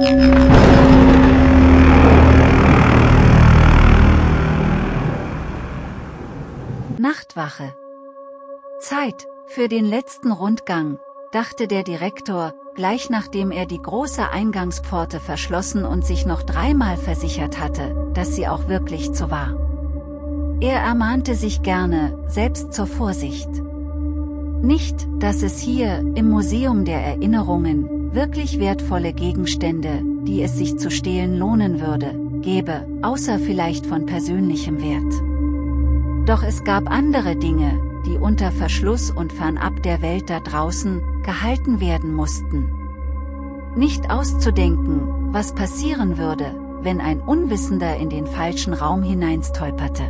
Nachtwache. Zeit für den letzten Rundgang, dachte der Direktor, gleich nachdem er die große Eingangspforte verschlossen und sich noch dreimal versichert hatte, dass sie auch wirklich so war. Er ermahnte sich gerne, selbst zur Vorsicht. Nicht, dass es hier, im Museum der Erinnerungen, wirklich wertvolle Gegenstände, die es sich zu stehlen lohnen würde, gäbe, außer vielleicht von persönlichem Wert. Doch es gab andere Dinge, die unter Verschluss und fernab der Welt da draußen, gehalten werden mussten. Nicht auszudenken, was passieren würde, wenn ein Unwissender in den falschen Raum hineinstolperte.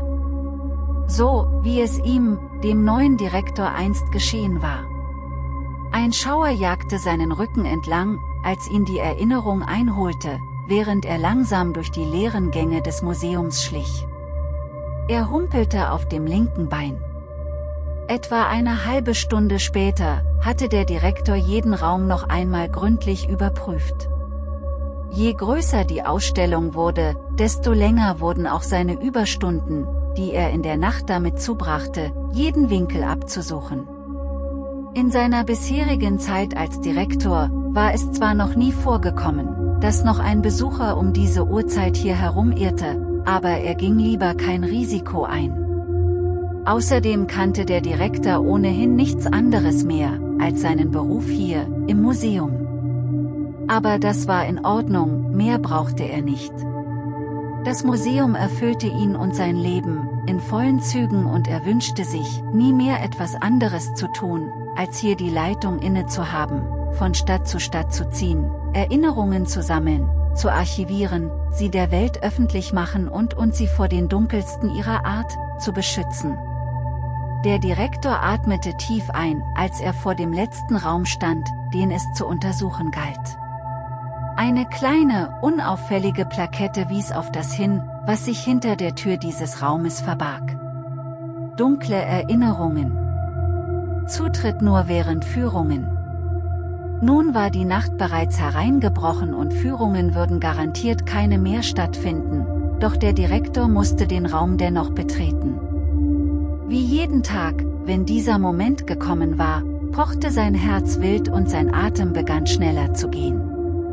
So, wie es ihm, dem neuen Direktor einst geschehen war. Ein Schauer jagte seinen Rücken entlang, als ihn die Erinnerung einholte, während er langsam durch die leeren Gänge des Museums schlich. Er humpelte auf dem linken Bein. Etwa eine halbe Stunde später, hatte der Direktor jeden Raum noch einmal gründlich überprüft. Je größer die Ausstellung wurde, desto länger wurden auch seine Überstunden, die er in der Nacht damit zubrachte, jeden Winkel abzusuchen. In seiner bisherigen Zeit als Direktor, war es zwar noch nie vorgekommen, dass noch ein Besucher um diese Uhrzeit hier herumirrte, aber er ging lieber kein Risiko ein. Außerdem kannte der Direktor ohnehin nichts anderes mehr, als seinen Beruf hier, im Museum. Aber das war in Ordnung, mehr brauchte er nicht. Das Museum erfüllte ihn und sein Leben, in vollen Zügen und er wünschte sich, nie mehr etwas anderes zu tun, als hier die Leitung inne zu haben, von Stadt zu ziehen, Erinnerungen zu sammeln, zu archivieren, sie der Welt öffentlich machen und sie vor den dunkelsten ihrer Art, zu beschützen. Der Direktor atmete tief ein, als er vor dem letzten Raum stand, den es zu untersuchen galt. Eine kleine, unauffällige Plakette wies auf das hin, was sich hinter der Tür dieses Raumes verbarg. Dunkle Erinnerungen. Zutritt nur während Führungen. Nun war die Nacht bereits hereingebrochen und Führungen würden garantiert keine mehr stattfinden, doch der Direktor musste den Raum dennoch betreten. Wie jeden Tag, wenn dieser Moment gekommen war, pochte sein Herz wild und sein Atem begann schneller zu gehen.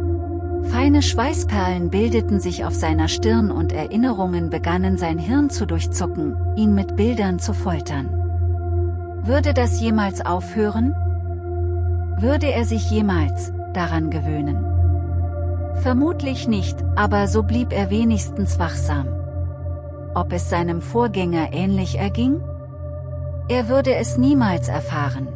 Feine Schweißperlen bildeten sich auf seiner Stirn und Erinnerungen begannen sein Hirn zu durchzucken, ihn mit Bildern zu foltern. Würde das jemals aufhören? Würde er sich jemals daran gewöhnen? Vermutlich nicht, aber so blieb er wenigstens wachsam. Ob es seinem Vorgänger ähnlich erging? Er würde es niemals erfahren.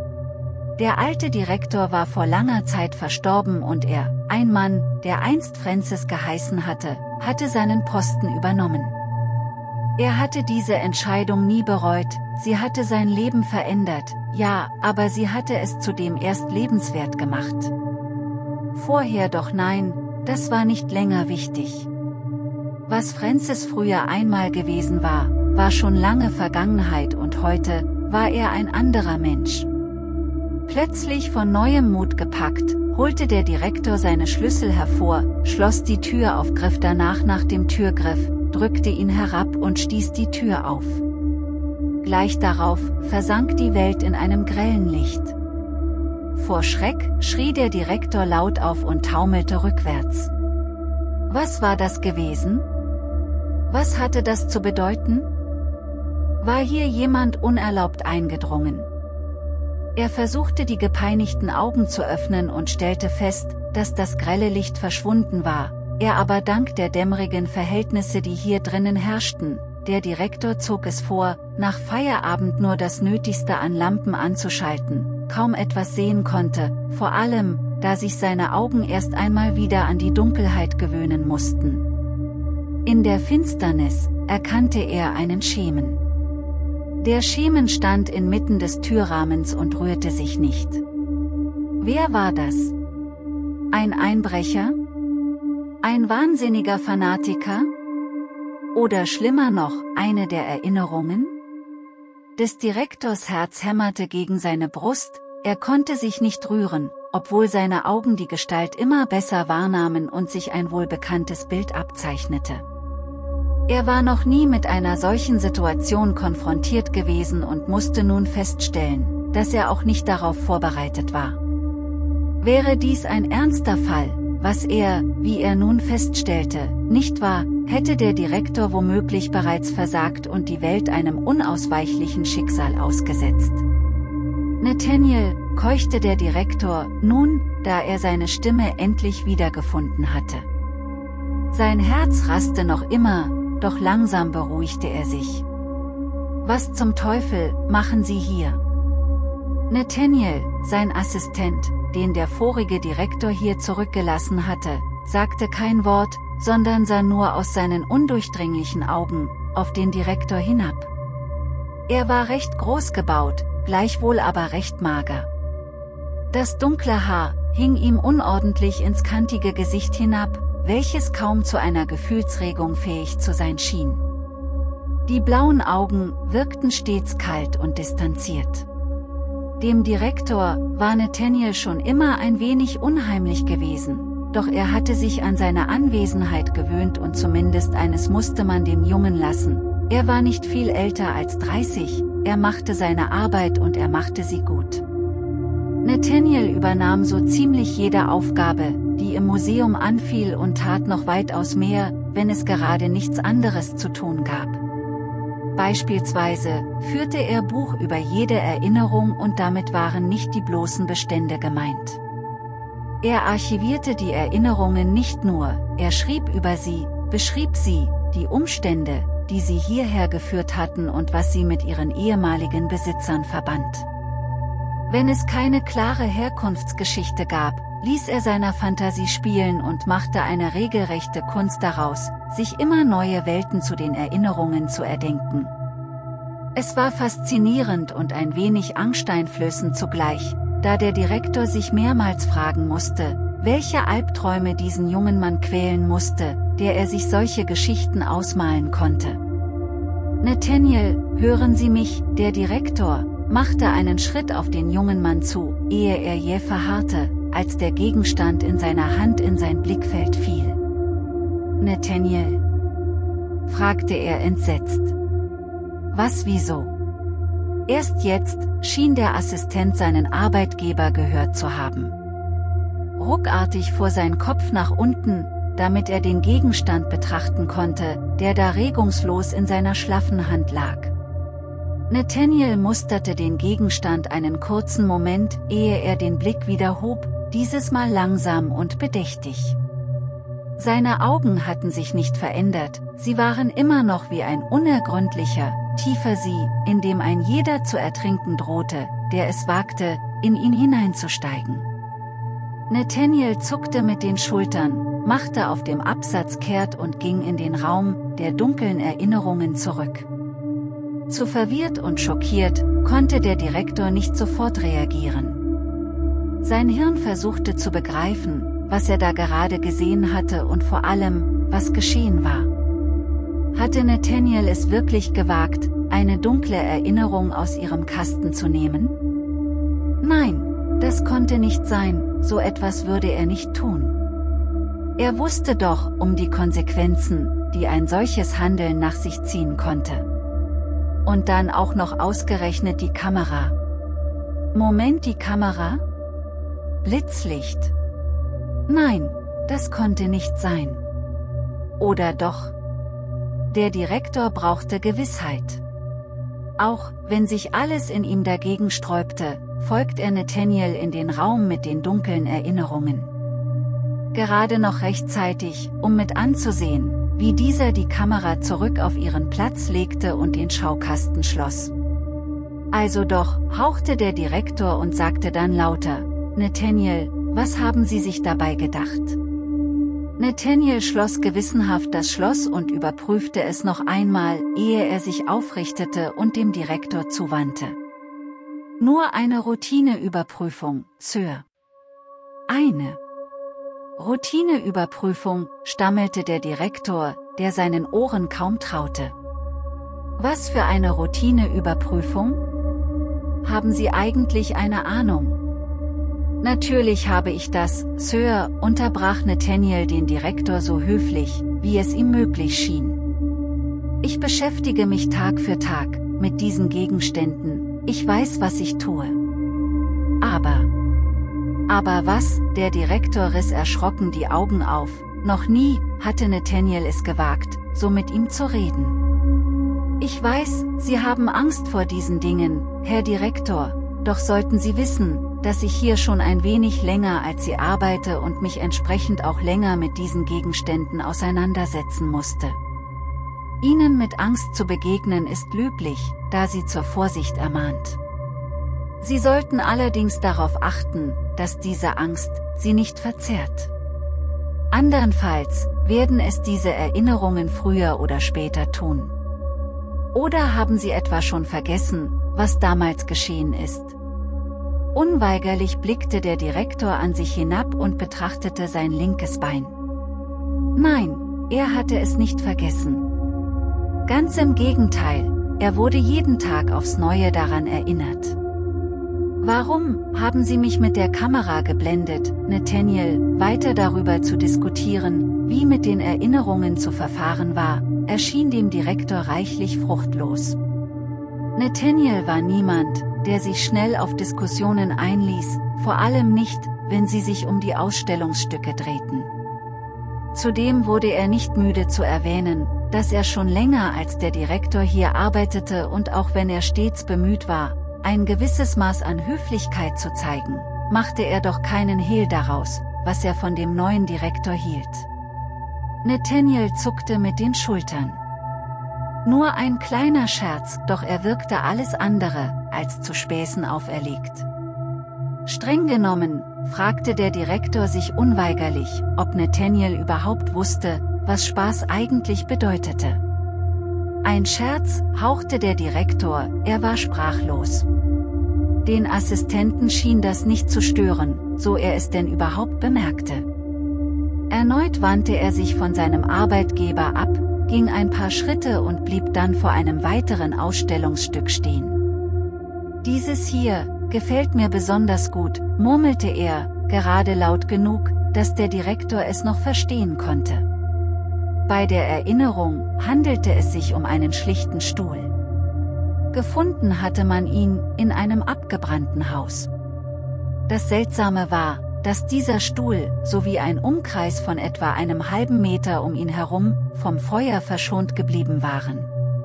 Der alte Direktor war vor langer Zeit verstorben und er, ein Mann, der einst Francis geheißen hatte, hatte seinen Posten übernommen. Er hatte diese Entscheidung nie bereut, sie hatte sein Leben verändert, ja, aber sie hatte es zudem erst lebenswert gemacht. Vorher doch nein, das war nicht länger wichtig. Was Francis früher einmal gewesen war, war schon lange Vergangenheit und heute, war er ein anderer Mensch. Plötzlich von neuem Mut gepackt, holte der Direktor seine Schlüssel hervor, schloss die Tür auf, griff danach nach dem Türgriff, drückte ihn herab und stieß die Tür auf. Gleich darauf, versank die Welt in einem grellen Licht. Vor Schreck, schrie der Direktor laut auf und taumelte rückwärts. Was war das gewesen? Was hatte das zu bedeuten? War hier jemand unerlaubt eingedrungen? Er versuchte die gepeinigten Augen zu öffnen und stellte fest, dass das grelle Licht verschwunden war, er aber dank der dämmerigen Verhältnisse, die hier drinnen herrschten, der Direktor zog es vor, nach Feierabend nur das Nötigste an Lampen anzuschalten, kaum etwas sehen konnte, vor allem, da sich seine Augen erst einmal wieder an die Dunkelheit gewöhnen mussten. In der Finsternis erkannte er einen Schemen. Der Schemen stand inmitten des Türrahmens und rührte sich nicht. Wer war das? Ein Einbrecher? Ein wahnsinniger Fanatiker? Oder schlimmer noch, eine der Erinnerungen? Des Direktors Herz hämmerte gegen seine Brust, er konnte sich nicht rühren, obwohl seine Augen die Gestalt immer besser wahrnahmen und sich ein wohlbekanntes Bild abzeichnete. Er war noch nie mit einer solchen Situation konfrontiert gewesen und musste nun feststellen, dass er auch nicht darauf vorbereitet war. Wäre dies ein ernster Fall, was er, wie er nun feststellte, nicht war, hätte der Direktor womöglich bereits versagt und die Welt einem unausweichlichen Schicksal ausgesetzt. Nathaniel, keuchte der Direktor, nun, da er seine Stimme endlich wiedergefunden hatte. Sein Herz raste noch immer, doch langsam beruhigte er sich. Was zum Teufel machen Sie hier? Nathaniel, sein Assistent, den der vorige Direktor hier zurückgelassen hatte, sagte kein Wort, sondern sah nur aus seinen undurchdringlichen Augen auf den Direktor hinab. Er war recht groß gebaut, gleichwohl aber recht mager. Das dunkle Haar hing ihm unordentlich ins kantige Gesicht hinab, welches kaum zu einer Gefühlsregung fähig zu sein schien. Die blauen Augen wirkten stets kalt und distanziert. Dem Direktor war Nathaniel schon immer ein wenig unheimlich gewesen, doch er hatte sich an seine Anwesenheit gewöhnt und zumindest eines musste man dem Jungen lassen: er war nicht viel älter als 30, er machte seine Arbeit und er machte sie gut. Nathaniel übernahm so ziemlich jede Aufgabe, die im Museum anfiel und tat noch weitaus mehr, wenn es gerade nichts anderes zu tun gab. Beispielsweise führte er Buch über jede Erinnerung und damit waren nicht die bloßen Bestände gemeint. Er archivierte die Erinnerungen nicht nur, er schrieb über sie, beschrieb sie, die Umstände, die sie hierher geführt hatten und was sie mit ihren ehemaligen Besitzern verband. Wenn es keine klare Herkunftsgeschichte gab, ließ er seiner Fantasie spielen und machte eine regelrechte Kunst daraus, sich immer neue Welten zu den Erinnerungen zu erdenken. Es war faszinierend und ein wenig angsteinflößend zugleich, da der Direktor sich mehrmals fragen musste, welche Albträume diesen jungen Mann quälen musste, der er sich solche Geschichten ausmalen konnte. Nathaniel, hören Sie mich, der Direktor machte einen Schritt auf den jungen Mann zu, ehe er jäh verharrte, als der Gegenstand in seiner Hand in sein Blickfeld fiel. Nathaniel? Fragte er entsetzt. Was, wieso? Erst jetzt schien der Assistent seinen Arbeitgeber gehört zu haben. Ruckartig fuhr sein Kopf nach unten, damit er den Gegenstand betrachten konnte, der da regungslos in seiner schlaffen Hand lag. Nathaniel musterte den Gegenstand einen kurzen Moment, ehe er den Blick wieder hob, dieses Mal langsam und bedächtig. Seine Augen hatten sich nicht verändert, sie waren immer noch wie ein unergründlicher, tiefer See, in dem ein jeder zu ertrinken drohte, der es wagte, in ihn hineinzusteigen. Nathaniel zuckte mit den Schultern, machte auf dem Absatz kehrt und ging in den Raum der dunklen Erinnerungen zurück. Zu verwirrt und schockiert, konnte der Direktor nicht sofort reagieren. Sein Hirn versuchte zu begreifen, was er da gerade gesehen hatte und vor allem, was geschehen war. Hatte Nathaniel es wirklich gewagt, eine dunkle Erinnerung aus ihrem Kasten zu nehmen? Nein, das konnte nicht sein, so etwas würde er nicht tun. Er wusste doch um die Konsequenzen, die ein solches Handeln nach sich ziehen konnte. Und dann auch noch ausgerechnet die Kamera. Moment, die Kamera? Blitzlicht. Nein, das konnte nicht sein. Oder doch? Der Direktor brauchte Gewissheit. Auch wenn sich alles in ihm dagegen sträubte, folgt er Nathaniel in den Raum mit den dunklen Erinnerungen. Gerade noch rechtzeitig, um mit anzusehen, wie dieser die Kamera zurück auf ihren Platz legte und den Schaukasten schloss. Also doch, hauchte der Direktor und sagte dann lauter: Nathaniel, was haben Sie sich dabei gedacht? Nathaniel schloss gewissenhaft das Schloss und überprüfte es noch einmal, ehe er sich aufrichtete und dem Direktor zuwandte. Nur eine Routineüberprüfung, Sir. Eine Routineüberprüfung, stammelte der Direktor, der seinen Ohren kaum traute. Was für eine Routineüberprüfung? Haben Sie eigentlich eine Ahnung? Natürlich habe ich das, Sir, unterbrach Nathaniel den Direktor so höflich, wie es ihm möglich schien. Ich beschäftige mich Tag für Tag mit diesen Gegenständen, ich weiß, was ich tue. Aber was? Der Direktor riss erschrocken die Augen auf, noch nie hatte Nathaniel es gewagt, so mit ihm zu reden. Ich weiß, Sie haben Angst vor diesen Dingen, Herr Direktor, doch sollten Sie wissen, dass ich hier schon ein wenig länger als Sie arbeite und mich entsprechend auch länger mit diesen Gegenständen auseinandersetzen musste. Ihnen mit Angst zu begegnen ist löblich, da sie zur Vorsicht ermahnt. Sie sollten allerdings darauf achten, dass diese Angst Sie nicht verzehrt. Andernfalls werden es diese Erinnerungen früher oder später tun. Oder haben Sie etwa schon vergessen, was damals geschehen ist? Unweigerlich blickte der Direktor an sich hinab und betrachtete sein linkes Bein. Nein, er hatte es nicht vergessen. Ganz im Gegenteil, er wurde jeden Tag aufs Neue daran erinnert. Warum haben Sie mich mit der Kamera geblendet, Nathaniel? Weiter darüber zu diskutieren, wie mit den Erinnerungen zu verfahren war, erschien dem Direktor reichlich fruchtlos. Nathaniel war niemand, der sich schnell auf Diskussionen einließ, vor allem nicht, wenn sie sich um die Ausstellungsstücke drehten. Zudem wurde er nicht müde zu erwähnen, dass er schon länger als der Direktor hier arbeitete und auch wenn er stets bemüht war, ein gewisses Maß an Höflichkeit zu zeigen, machte er doch keinen Hehl daraus, was er von dem neuen Direktor hielt. Nathaniel zuckte mit den Schultern. Nur ein kleiner Scherz, doch er wirkte alles andere, als zu Späßen auferlegt. Streng genommen, fragte der Direktor sich unweigerlich, ob Nathaniel überhaupt wusste, was Spaß eigentlich bedeutete. Ein Scherz, hauchte der Direktor, er war sprachlos. Den Assistenten schien das nicht zu stören, so er es denn überhaupt bemerkte. Erneut wandte er sich von seinem Arbeitgeber ab, ging ein paar Schritte und blieb dann vor einem weiteren Ausstellungsstück stehen. Dieses hier gefällt mir besonders gut, murmelte er, gerade laut genug, dass der Direktor es noch verstehen konnte. Bei der Erinnerung handelte es sich um einen schlichten Stuhl. Gefunden hatte man ihn in einem abgebrannten Haus. Das Seltsame war, dass dieser Stuhl, sowie ein Umkreis von etwa einem halben Meter um ihn herum, vom Feuer verschont geblieben waren.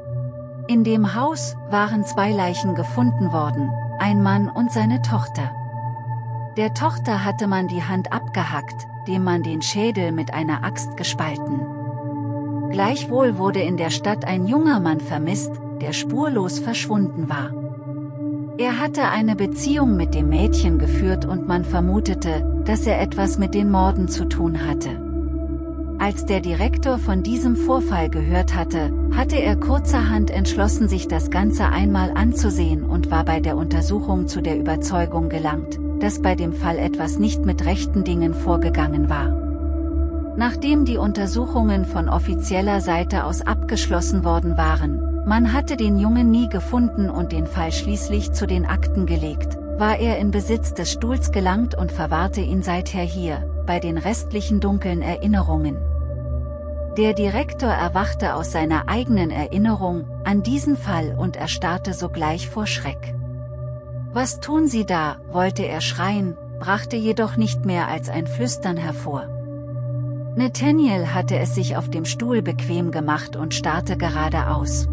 In dem Haus waren 2 Leichen gefunden worden, ein Mann und seine Tochter. Der Tochter hatte man die Hand abgehackt, dem Mann den Schädel mit einer Axt gespalten. Gleichwohl wurde in der Stadt ein junger Mann vermisst, der spurlos verschwunden war. Er hatte eine Beziehung mit dem Mädchen geführt und man vermutete, dass er etwas mit den Morden zu tun hatte. Als der Direktor von diesem Vorfall gehört hatte, hatte er kurzerhand entschlossen, sich das Ganze einmal anzusehen und war bei der Untersuchung zu der Überzeugung gelangt, dass bei dem Fall etwas nicht mit rechten Dingen vorgegangen war. Nachdem die Untersuchungen von offizieller Seite aus abgeschlossen worden waren, man hatte den Jungen nie gefunden und den Fall schließlich zu den Akten gelegt, war er in Besitz des Stuhls gelangt und verwahrte ihn seither hier, bei den restlichen dunklen Erinnerungen. Der Direktor erwachte aus seiner eigenen Erinnerung an diesen Fall und erstarrte sogleich vor Schreck. »Was tun Sie da?« wollte er schreien, brachte jedoch nicht mehr als ein Flüstern hervor. Nathaniel hatte es sich auf dem Stuhl bequem gemacht und starrte geradeaus.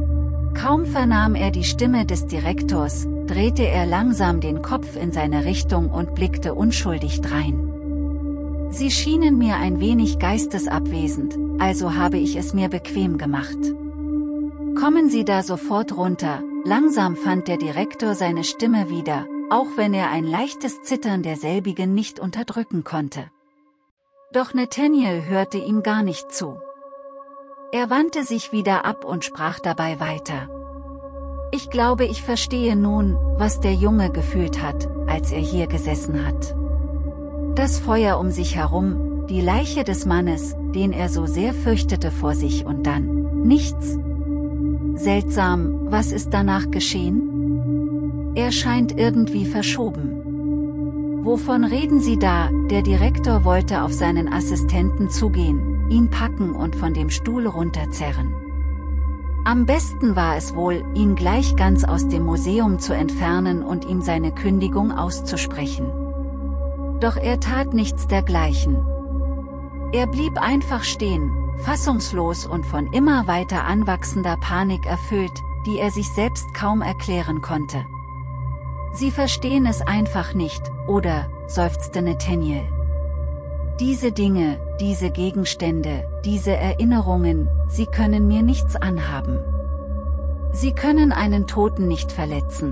Kaum vernahm er die Stimme des Direktors, drehte er langsam den Kopf in seine Richtung und blickte unschuldig drein. »Sie schienen mir ein wenig geistesabwesend, also habe ich es mir bequem gemacht. Kommen Sie da sofort runter.« Langsam fand der Direktor seine Stimme wieder, auch wenn er ein leichtes Zittern derselbigen nicht unterdrücken konnte. Doch Nathaniel hörte ihm gar nicht zu. Er wandte sich wieder ab und sprach dabei weiter. »Ich glaube, ich verstehe nun, was der Junge gefühlt hat, als er hier gesessen hat. Das Feuer um sich herum, die Leiche des Mannes, den er so sehr fürchtete vor sich und dann nichts. Seltsam, was ist danach geschehen? Er scheint irgendwie verschoben. Wovon reden Sie da? Der Direktor wollte auf seinen Assistenten zugehen, ihn packen und von dem Stuhl runterzerren. Am besten war es wohl, ihn gleich ganz aus dem Museum zu entfernen und ihm seine Kündigung auszusprechen. Doch er tat nichts dergleichen. Er blieb einfach stehen, fassungslos und von immer weiter anwachsender Panik erfüllt, die er sich selbst kaum erklären konnte. Sie verstehen es einfach nicht, oder, seufzte Nathaniel. Diese Dinge, diese Gegenstände, diese Erinnerungen, sie können mir nichts anhaben. Sie können einen Toten nicht verletzen.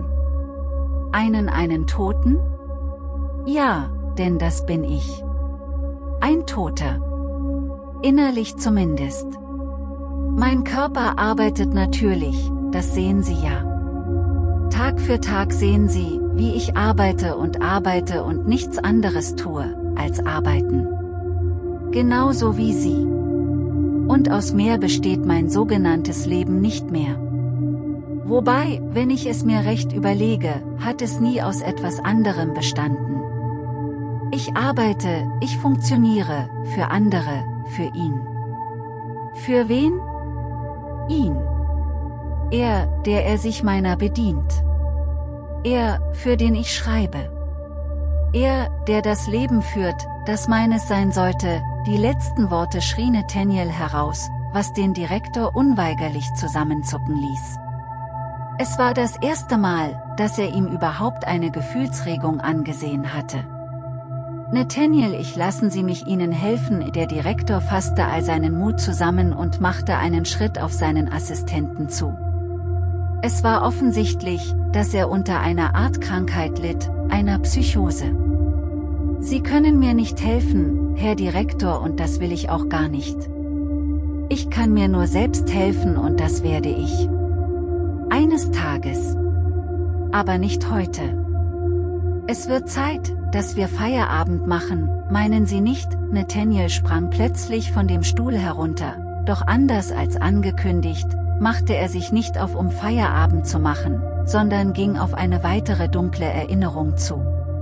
Einen Toten? Ja, denn das bin ich. Ein Toter. Innerlich zumindest. Mein Körper arbeitet natürlich, das sehen Sie ja. Tag für Tag sehen Sie, wie ich arbeite und nichts anderes tue, als arbeiten. Genauso wie Sie. Und aus mehr besteht mein sogenanntes Leben nicht mehr. Wobei, wenn ich es mir recht überlege, hat es nie aus etwas anderem bestanden. Ich arbeite, ich funktioniere, für andere, für ihn. Für wen? Ihn. Er, der er sich meiner bedient. Er, für den ich schreibe. Er, der das Leben führt, das meines sein sollte. Die letzten Worte schrie Nathaniel heraus, was den Direktor unweigerlich zusammenzucken ließ. Es war das erste Mal, dass er ihm überhaupt eine Gefühlsregung angesehen hatte. Nathaniel, lassen Sie mich Ihnen helfen. Der Direktor fasste all seinen Mut zusammen und machte einen Schritt auf seinen Assistenten zu. Es war offensichtlich, dass er unter einer Art Krankheit litt, einer Psychose. Sie können mir nicht helfen, Herr Direktor, und das will ich auch gar nicht. Ich kann mir nur selbst helfen und das werde ich. Eines Tages. Aber nicht heute. Es wird Zeit, dass wir Feierabend machen, meinen Sie nicht? Nathaniel sprang plötzlich von dem Stuhl herunter, doch anders als angekündigt, machte er sich nicht auf, um Feierabend zu machen, sondern ging auf eine weitere dunkle Erinnerung zu.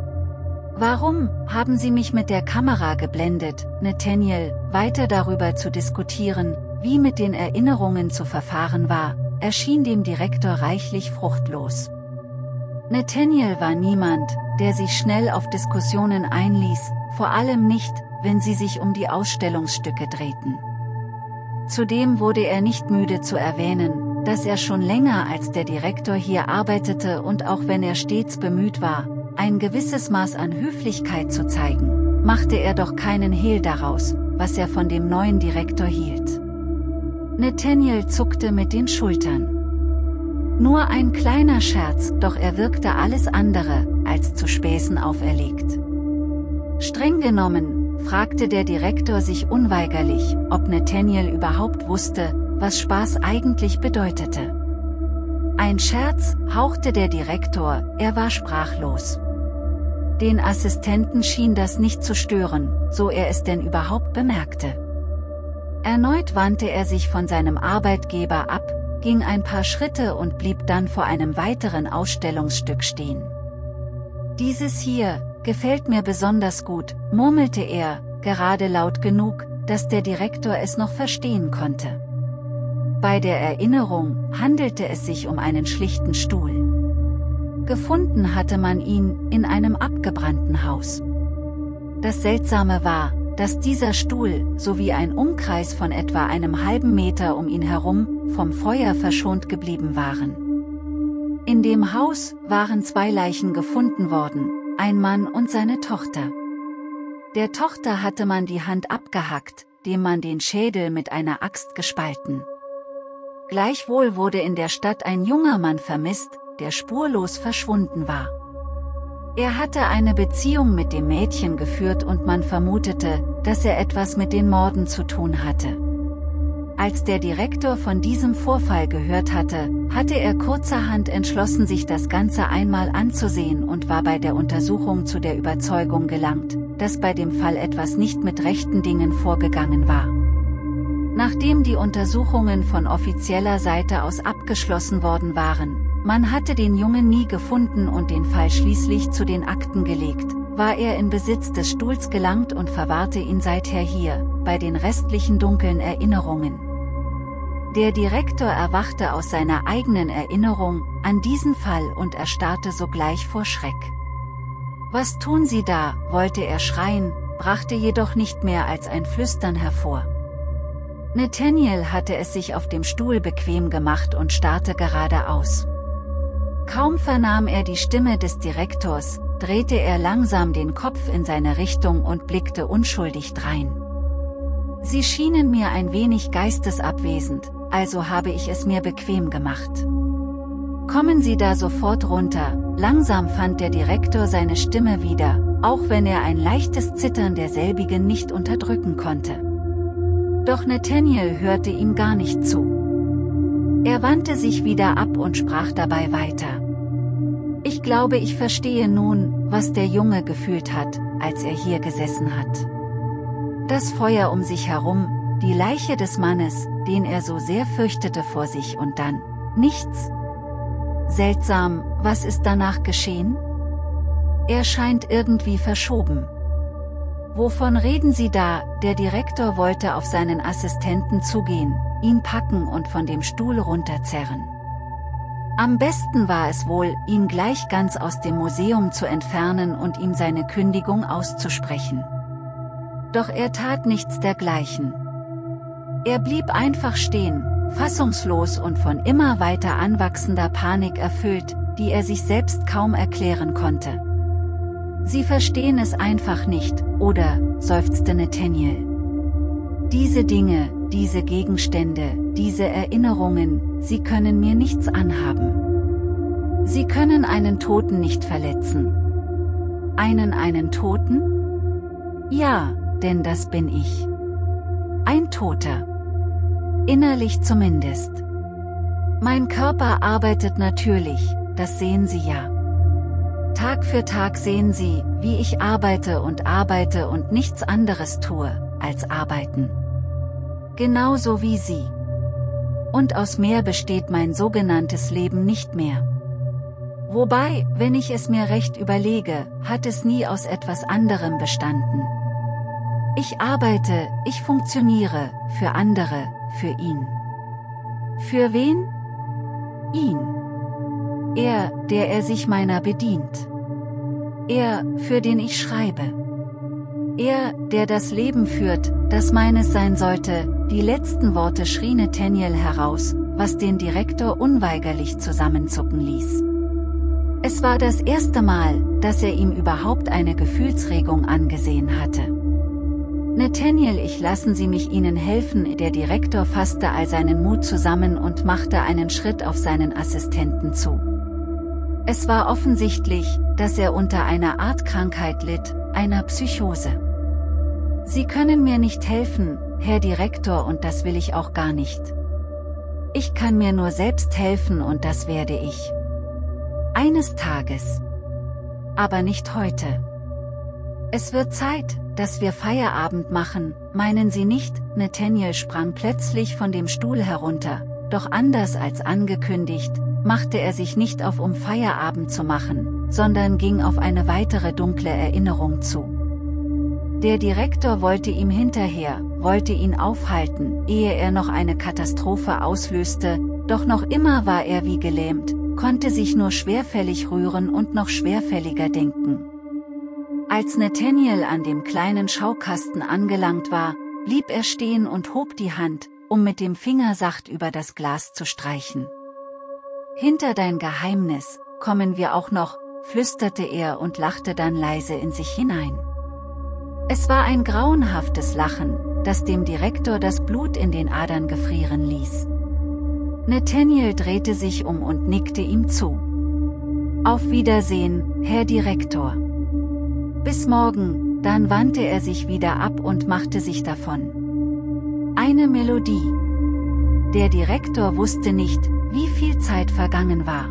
Warum haben Sie mich mit der Kamera geblendet, Nathaniel? Weiter darüber zu diskutieren, wie mit den Erinnerungen zu verfahren war, erschien dem Direktor reichlich fruchtlos. Nathaniel war niemand, der sich schnell auf Diskussionen einließ, vor allem nicht, wenn sie sich um die Ausstellungsstücke drehten. Zudem wurde er nicht müde zu erwähnen, dass er schon länger als der Direktor hier arbeitete und auch wenn er stets bemüht war, ein gewisses Maß an Höflichkeit zu zeigen, machte er doch keinen Hehl daraus, was er von dem neuen Direktor hielt. Nathaniel zuckte mit den Schultern. Nur ein kleiner Scherz, doch er wirkte alles andere, als zu Späßen auferlegt. Streng genommen, fragte der Direktor sich unweigerlich, ob Nathaniel überhaupt wusste, was Spaß eigentlich bedeutete. Ein Scherz, hauchte der Direktor, er war sprachlos. Den Assistenten schien das nicht zu stören, so er es denn überhaupt bemerkte. Erneut wandte er sich von seinem Arbeitgeber ab, ging ein paar Schritte und blieb dann vor einem weiteren Ausstellungsstück stehen. Dieses hier gefällt mir besonders gut, murmelte er, gerade laut genug, dass der Direktor es noch verstehen konnte. Bei der Erinnerung handelte es sich um einen schlichten Stuhl. Gefunden hatte man ihn in einem abgebrannten Haus. Das Seltsame war, dass dieser Stuhl, sowie ein Umkreis von etwa einem halben Meter um ihn herum, vom Feuer verschont geblieben waren. In dem Haus waren 2 Leichen gefunden worden, ein Mann und seine Tochter. Der Tochter hatte man die Hand abgehackt, dem Mann den Schädel mit einer Axt gespalten. Gleichwohl wurde in der Stadt ein junger Mann vermisst, der spurlos verschwunden war. Er hatte eine Beziehung mit dem Mädchen geführt und man vermutete, dass er etwas mit den Morden zu tun hatte. Als der Direktor von diesem Vorfall gehört hatte, hatte er kurzerhand entschlossen, sich das Ganze einmal anzusehen und war bei der Untersuchung zu der Überzeugung gelangt, dass bei dem Fall etwas nicht mit rechten Dingen vorgegangen war. Nachdem die Untersuchungen von offizieller Seite aus abgeschlossen worden waren, man hatte den Jungen nie gefunden und den Fall schließlich zu den Akten gelegt, war er in Besitz des Stuhls gelangt und verwahrte ihn seither hier, bei den restlichen dunklen Erinnerungen. Der Direktor erwachte aus seiner eigenen Erinnerung an diesen Fall und erstarrte sogleich vor Schreck. »Was tun Sie da?« wollte er schreien, brachte jedoch nicht mehr als ein Flüstern hervor. Nathaniel hatte es sich auf dem Stuhl bequem gemacht und starrte geradeaus. Kaum vernahm er die Stimme des Direktors, drehte er langsam den Kopf in seine Richtung und blickte unschuldig drein. »Sie schienen mir ein wenig geistesabwesend, also habe ich es mir bequem gemacht. Kommen Sie da sofort runter.« Langsam fand der Direktor seine Stimme wieder, auch wenn er ein leichtes Zittern derselbigen nicht unterdrücken konnte. Doch Nathaniel hörte ihm gar nicht zu. Er wandte sich wieder ab und sprach dabei weiter. »Ich glaube, ich verstehe nun, was der Junge gefühlt hat, als er hier gesessen hat. Das Feuer um sich herum, die Leiche des Mannes, den er so sehr fürchtete, vor sich und dann nichts. Seltsam, was ist danach geschehen? Er scheint irgendwie verschoben. Wovon reden Sie da?« Der Direktor wollte auf seinen Assistenten zugehen, ihn packen und von dem Stuhl runterzerren. Am besten war es wohl, ihn gleich ganz aus dem Museum zu entfernen und ihm seine Kündigung auszusprechen. Doch er tat nichts dergleichen. Er blieb einfach stehen, fassungslos und von immer weiter anwachsender Panik erfüllt, die er sich selbst kaum erklären konnte. »Sie verstehen es einfach nicht, oder?«, seufzte Nathaniel. »Diese Dinge, diese Gegenstände, diese Erinnerungen, sie können mir nichts anhaben. Sie können einen Toten nicht verletzen.« »Einen Toten?« »Ja, denn das bin ich. Ein Toter. Innerlich zumindest. Mein Körper arbeitet natürlich, das sehen Sie ja. Tag für Tag sehen Sie, wie ich arbeite und nichts anderes tue, als arbeiten. Genauso wie Sie. Und aus mehr besteht mein sogenanntes Leben nicht mehr. Wobei, wenn ich es mir recht überlege, hat es nie aus etwas anderem bestanden. Ich arbeite, ich funktioniere, für andere, für ihn. Für wen? Ihn. Er, der er sich meiner bedient. Er, für den ich schreibe. Er, der das Leben führt, das meines sein sollte.« Die letzten Worte schrie Nathaniel heraus, was den Direktor unweigerlich zusammenzucken ließ. Es war das erste Mal, dass er ihm überhaupt eine Gefühlsregung angesehen hatte. »Nathaniel, lassen Sie mich Ihnen helfen.« Der Direktor fasste all seinen Mut zusammen und machte einen Schritt auf seinen Assistenten zu. Es war offensichtlich, dass er unter einer Art Krankheit litt, einer Psychose. »Sie können mir nicht helfen, Herr Direktor, und das will ich auch gar nicht. Ich kann mir nur selbst helfen und das werde ich. Eines Tages. Aber nicht heute. Es wird Zeit, dass wir Feierabend machen, meinen Sie nicht?« Nathaniel sprang plötzlich von dem Stuhl herunter, doch anders als angekündigt, machte er sich nicht auf, um Feierabend zu machen, sondern ging auf eine weitere dunkle Erinnerung zu. Der Direktor wollte ihm hinterher, wollte ihn aufhalten, ehe er noch eine Katastrophe auslöste, doch noch immer war er wie gelähmt, konnte sich nur schwerfällig rühren und noch schwerfälliger denken. Als Nathaniel an dem kleinen Schaukasten angelangt war, blieb er stehen und hob die Hand, um mit dem Finger sacht über das Glas zu streichen. »Hinter dein Geheimnis kommen wir auch noch«, flüsterte er und lachte dann leise in sich hinein. Es war ein grauenhaftes Lachen, das dem Direktor das Blut in den Adern gefrieren ließ. Nathaniel drehte sich um und nickte ihm zu. »Auf Wiedersehen, Herr Direktor. Bis morgen«, dann wandte er sich wieder ab und machte sich davon. Eine Melodie. Der Direktor wusste nicht, wie viel Zeit vergangen war.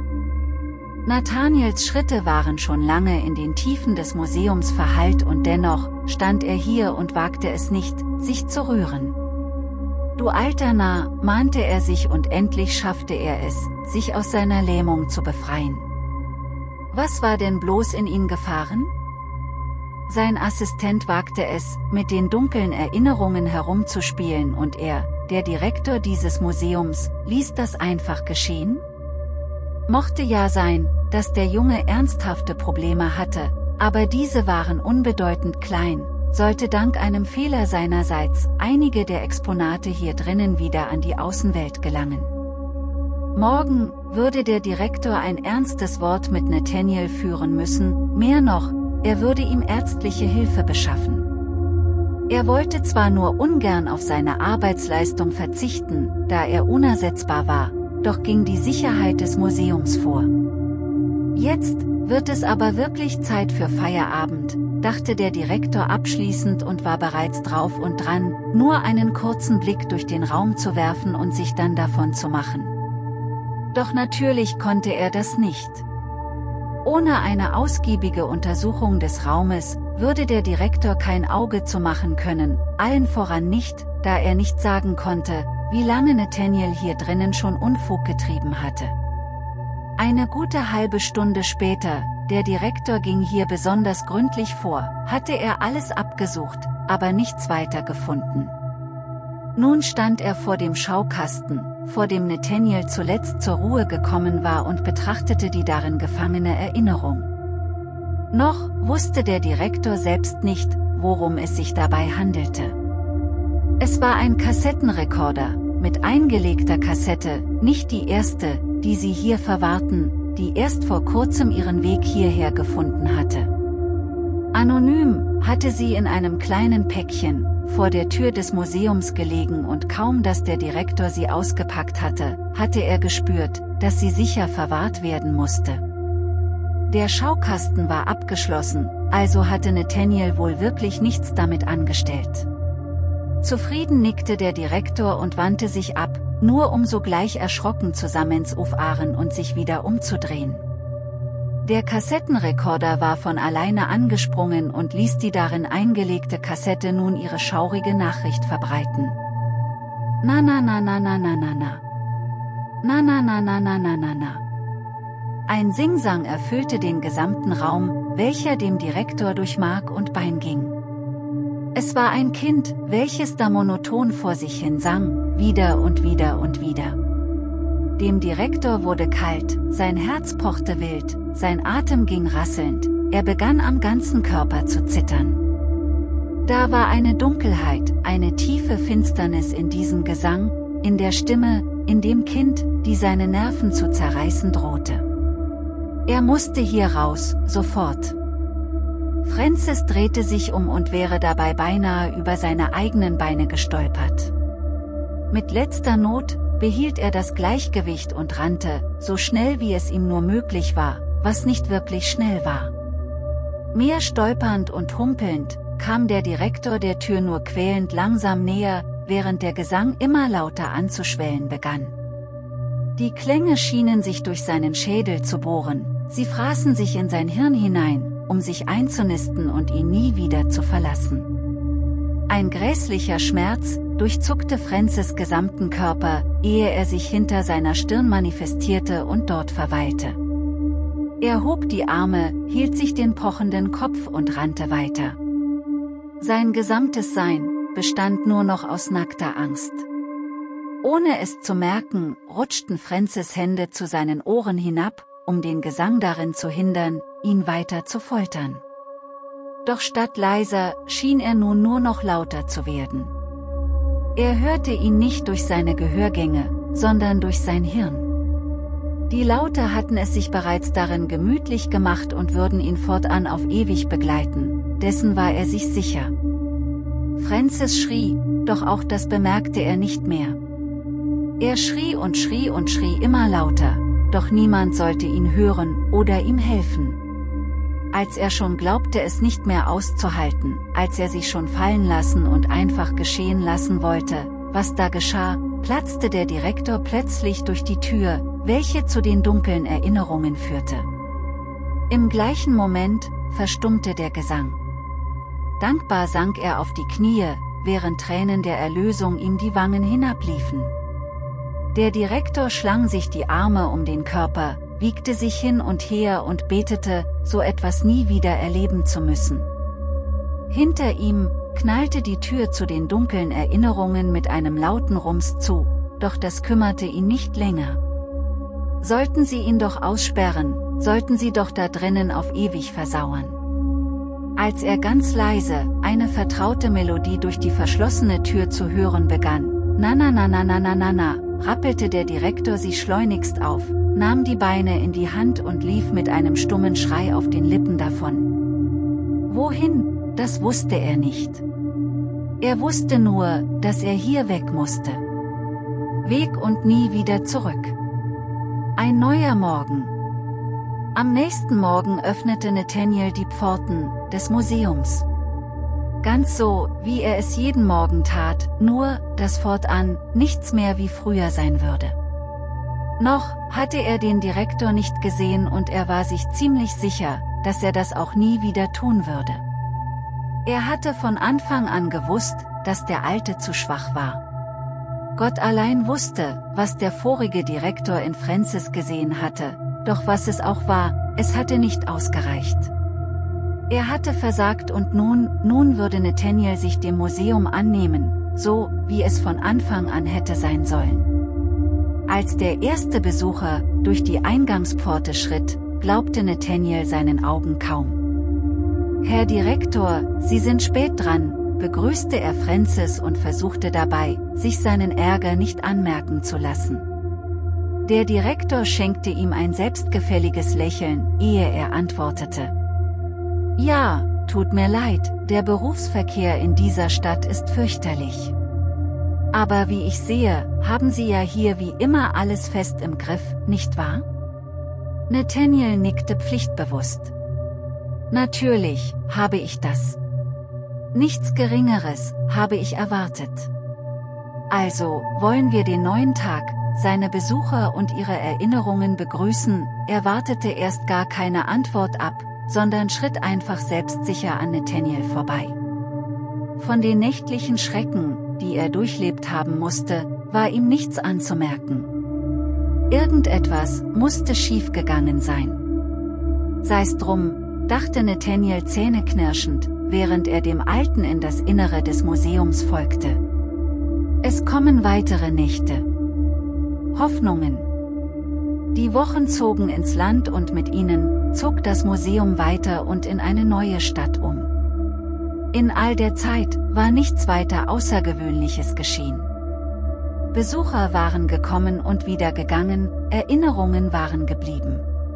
Nathaniels Schritte waren schon lange in den Tiefen des Museums verhallt und dennoch stand er hier und wagte es nicht, sich zu rühren. »Du alter Narr«, mahnte er sich und endlich schaffte er es, sich aus seiner Lähmung zu befreien. Was war denn bloß in ihn gefahren? Sein Assistent wagte es, mit den dunklen Erinnerungen herumzuspielen und er, der Direktor dieses Museums, ließ das einfach geschehen? Mochte ja sein, dass der Junge ernsthafte Probleme hatte, aber diese waren unbedeutend klein, sollte dank einem Fehler seinerseits einige der Exponate hier drinnen wieder an die Außenwelt gelangen. Morgen würde der Direktor ein ernstes Wort mit Nathaniel führen müssen, mehr noch, er würde ihm ärztliche Hilfe beschaffen. Er wollte zwar nur ungern auf seine Arbeitsleistung verzichten, da er unersetzbar war, doch ging die Sicherheit des Museums vor. Jetzt wird es aber wirklich Zeit für Feierabend, dachte der Direktor abschließend und war bereits drauf und dran, nur einen kurzen Blick durch den Raum zu werfen und sich dann davon zu machen. Doch natürlich konnte er das nicht. Ohne eine ausgiebige Untersuchung des Raumes würde der Direktor kein Auge zumachen können, allen voran nicht, da er nicht sagen konnte, wie lange Nathaniel hier drinnen schon Unfug getrieben hatte. Eine gute halbe Stunde später, der Direktor ging hier besonders gründlich vor, hatte er alles abgesucht, aber nichts weiter gefunden. Nun stand er vor dem Schaukasten, vor dem Nathaniel zuletzt zur Ruhe gekommen war und betrachtete die darin gefangene Erinnerung. Noch wusste der Direktor selbst nicht, worum es sich dabei handelte. Es war ein Kassettenrekorder, mit eingelegter Kassette, nicht die erste, die sie hier verwahrten, die erst vor kurzem ihren Weg hierher gefunden hatte. Anonym hatte sie in einem kleinen Päckchen vor der Tür des Museums gelegen und kaum dass der Direktor sie ausgepackt hatte, hatte er gespürt, dass sie sicher verwahrt werden musste. Der Schaukasten war abgeschlossen, also hatte Nathaniel wohl wirklich nichts damit angestellt. Zufrieden nickte der Direktor und wandte sich ab, nur um sogleich erschrocken zusammenzufahren und sich wieder umzudrehen. Der Kassettenrekorder war von alleine angesprungen und ließ die darin eingelegte Kassette nun ihre schaurige Nachricht verbreiten. Na na na na na na na na. Na na na na na na na na. Ein Singsang erfüllte den gesamten Raum, welcher dem Direktor durch Mark und Bein ging. Es war ein Kind, welches da monoton vor sich hin sang, wieder und wieder und wieder. Dem Direktor wurde kalt, sein Herz pochte wild, sein Atem ging rasselnd, er begann am ganzen Körper zu zittern. Da war eine Dunkelheit, eine tiefe Finsternis in diesem Gesang, in der Stimme, in dem Kind, die seine Nerven zu zerreißen drohte. Er musste hier raus, sofort. Francis drehte sich um und wäre dabei beinahe über seine eigenen Beine gestolpert. Mit letzter Not behielt er das Gleichgewicht und rannte, so schnell wie es ihm nur möglich war, was nicht wirklich schnell war. Mehr stolpernd und humpelnd, kam der Direktor der Tür nur quälend langsam näher, während der Gesang immer lauter anzuschwellen begann. Die Klänge schienen sich durch seinen Schädel zu bohren, sie fraßen sich in sein Hirn hinein, um sich einzunisten und ihn nie wieder zu verlassen. Ein grässlicher Schmerz durchzuckte Francis' gesamten Körper, ehe er sich hinter seiner Stirn manifestierte und dort verweilte. Er hob die Arme, hielt sich den pochenden Kopf und rannte weiter. Sein gesamtes Sein bestand nur noch aus nackter Angst. Ohne es zu merken, rutschten Francis' Hände zu seinen Ohren hinab, um den Gesang darin zu hindern, ihn weiter zu foltern. Doch statt leiser, schien er nun nur noch lauter zu werden. Er hörte ihn nicht durch seine Gehörgänge, sondern durch sein Hirn. Die Laute hatten es sich bereits darin gemütlich gemacht und würden ihn fortan auf ewig begleiten, dessen war er sich sicher. Francis schrie, doch auch das bemerkte er nicht mehr. Er schrie und schrie und schrie immer lauter, doch niemand sollte ihn hören oder ihm helfen. Als er schon glaubte es nicht mehr auszuhalten, als er sich schon fallen lassen und einfach geschehen lassen wollte, was da geschah, platzte der Direktor plötzlich durch die Tür, welche zu den dunklen Erinnerungen führte. Im gleichen Moment verstummte der Gesang. Dankbar sank er auf die Knie, während Tränen der Erlösung ihm die Wangen hinabliefen. Der Direktor schlang sich die Arme um den Körper, wiegte sich hin und her und betete, so etwas nie wieder erleben zu müssen. Hinter ihm knallte die Tür zu den dunklen Erinnerungen mit einem lauten Rums zu, doch das kümmerte ihn nicht länger. Sollten sie ihn doch aussperren, sollten sie doch da drinnen auf ewig versauern. Als er ganz leise eine vertraute Melodie durch die verschlossene Tür zu hören begann, na na na na na na na na, rappelte der Direktor sie schleunigst auf, nahm die Beine in die Hand und lief mit einem stummen Schrei auf den Lippen davon. Wohin, das wusste er nicht. Er wusste nur, dass er hier weg musste. Weg und nie wieder zurück. Ein neuer Morgen. Am nächsten Morgen öffnete Nathaniel die Pforten des Museums. Ganz so, wie er es jeden Morgen tat, nur, dass fortan nichts mehr wie früher sein würde. Noch hatte er den Direktor nicht gesehen und er war sich ziemlich sicher, dass er das auch nie wieder tun würde. Er hatte von Anfang an gewusst, dass der Alte zu schwach war. Gott allein wusste, was der vorige Direktor in Francis gesehen hatte, doch was es auch war, es hatte nicht ausgereicht. Er hatte versagt und nun würde Nathaniel sich dem Museum annehmen, so, wie es von Anfang an hätte sein sollen. Als der erste Besucher durch die Eingangspforte schritt, glaubte Nathaniel seinen Augen kaum. »Herr Direktor, Sie sind spät dran«, begrüßte er Francis und versuchte dabei, sich seinen Ärger nicht anmerken zu lassen. Der Direktor schenkte ihm ein selbstgefälliges Lächeln, ehe er antwortete. »Ja, tut mir leid, der Berufsverkehr in dieser Stadt ist fürchterlich. Aber wie ich sehe, haben Sie ja hier wie immer alles fest im Griff, nicht wahr?« Nathaniel nickte pflichtbewusst. »Natürlich, habe ich das. Nichts Geringeres, habe ich erwartet. Also, wollen wir den neuen Tag, seine Besucher und ihre Erinnerungen begrüßen?« Er wartete erst gar keine Antwort ab, sondern schritt einfach selbstsicher an Nathaniel vorbei. Von den nächtlichen Schrecken, die er durchlebt haben musste, war ihm nichts anzumerken. Irgendetwas musste schiefgegangen sein. Sei's drum, dachte Nathaniel zähneknirschend, während er dem Alten in das Innere des Museums folgte. Es kommen weitere Nächte. Hoffnungen. Die Wochen zogen ins Land und mit ihnen zog das Museum weiter und in eine neue Stadt um. In all der Zeit war nichts weiter Außergewöhnliches geschehen. Besucher waren gekommen und wieder gegangen, Erinnerungen waren geblieben.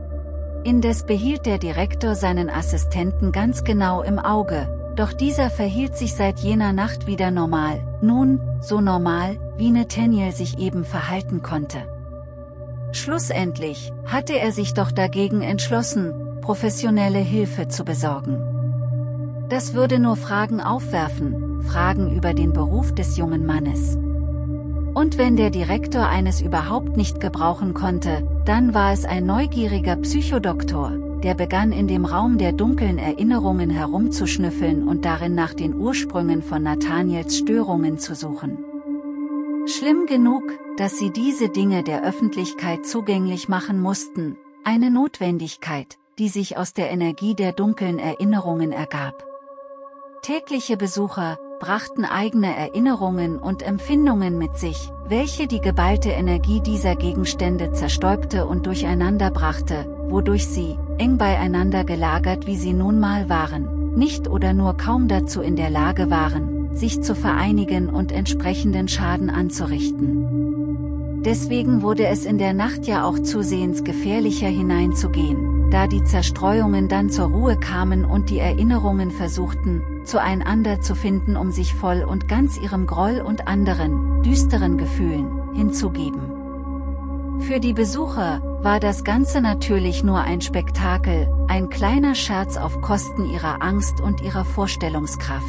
Indes behielt der Direktor seinen Assistenten ganz genau im Auge, doch dieser verhielt sich seit jener Nacht wieder normal, nun, so normal, wie Nathaniel sich eben verhalten konnte. Schlussendlich hatte er sich doch dagegen entschlossen, professionelle Hilfe zu besorgen. Das würde nur Fragen aufwerfen, Fragen über den Beruf des jungen Mannes. Und wenn der Direktor eines überhaupt nicht gebrauchen konnte, dann war es ein neugieriger Psychodoktor, der begann in dem Raum der dunklen Erinnerungen herumzuschnüffeln und darin nach den Ursprüngen von Nathaniels Störungen zu suchen. Schlimm genug, dass sie diese Dinge der Öffentlichkeit zugänglich machen mussten, eine Notwendigkeit, die sich aus der Energie der dunklen Erinnerungen ergab. Tägliche Besucher brachten eigene Erinnerungen und Empfindungen mit sich, welche die geballte Energie dieser Gegenstände zerstäubte und durcheinander brachte, wodurch sie, eng beieinander gelagert wie sie nun mal waren, nicht oder nur kaum dazu in der Lage waren, sich zu vereinigen und entsprechenden Schaden anzurichten. Deswegen wurde es in der Nacht ja auch zusehends gefährlicher hineinzugehen, da die Zerstreuungen dann zur Ruhe kamen und die Erinnerungen versuchten, zueinander zu finden, um sich voll und ganz ihrem Groll und anderen, düsteren Gefühlen, hinzugeben. Für die Besucher war das Ganze natürlich nur ein Spektakel, ein kleiner Scherz auf Kosten ihrer Angst und ihrer Vorstellungskraft.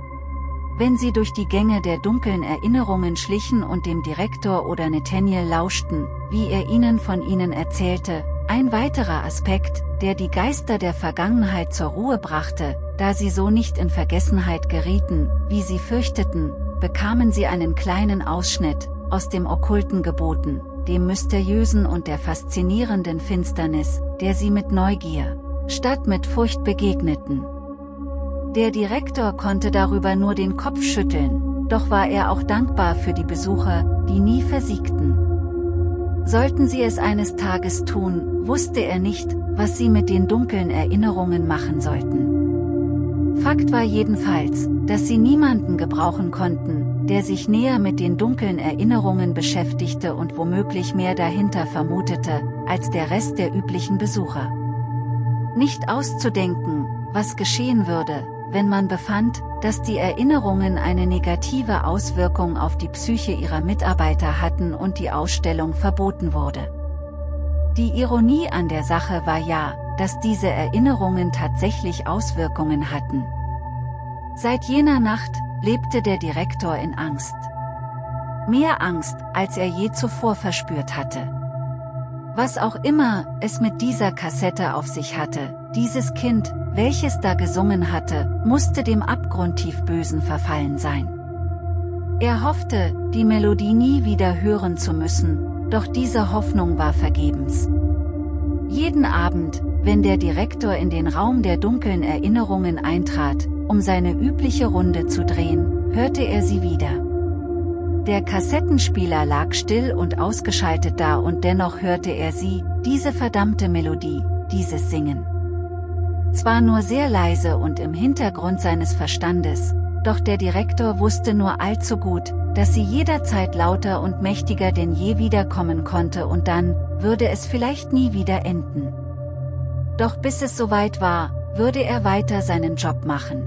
Wenn sie durch die Gänge der dunklen Erinnerungen schlichen und dem Direktor oder Nathaniel lauschten, wie er ihnen von ihnen erzählte, ein weiterer Aspekt, der die Geister der Vergangenheit zur Ruhe brachte, da sie so nicht in Vergessenheit gerieten, wie sie fürchteten, bekamen sie einen kleinen Ausschnitt aus dem Okkulten geboten, dem Mysteriösen und der faszinierenden Finsternis, der sie mit Neugier, statt mit Furcht begegneten. Der Direktor konnte darüber nur den Kopf schütteln, doch war er auch dankbar für die Besucher, die nie versiegten. Sollten sie es eines Tages tun, wusste er nicht, was sie mit den dunklen Erinnerungen machen sollten. Fakt war jedenfalls, dass sie niemanden gebrauchen konnten, der sich näher mit den dunklen Erinnerungen beschäftigte und womöglich mehr dahinter vermutete, als der Rest der üblichen Besucher. Nicht auszudenken, was geschehen würde, wenn man befand, dass die Erinnerungen eine negative Auswirkung auf die Psyche ihrer Mitarbeiter hatten und die Ausstellung verboten wurde. Die Ironie an der Sache war ja, dass diese Erinnerungen tatsächlich Auswirkungen hatten. Seit jener Nacht lebte der Direktor in Angst. Mehr Angst, als er je zuvor verspürt hatte. Was auch immer es mit dieser Kassette auf sich hatte, dieses Kind, welches da gesungen hatte, musste dem abgrundtief Bösen verfallen sein. Er hoffte, die Melodie nie wieder hören zu müssen, doch diese Hoffnung war vergebens. Jeden Abend, wenn der Direktor in den Raum der dunklen Erinnerungen eintrat, um seine übliche Runde zu drehen, hörte er sie wieder. Der Kassettenspieler lag still und ausgeschaltet da und dennoch hörte er sie, diese verdammte Melodie, dieses Singen. Zwar nur sehr leise und im Hintergrund seines Verstandes, doch der Direktor wusste nur allzu gut, dass sie jederzeit lauter und mächtiger denn je wiederkommen konnte und dann, würde es vielleicht nie wieder enden. Doch bis es soweit war, würde er weiter seinen Job machen.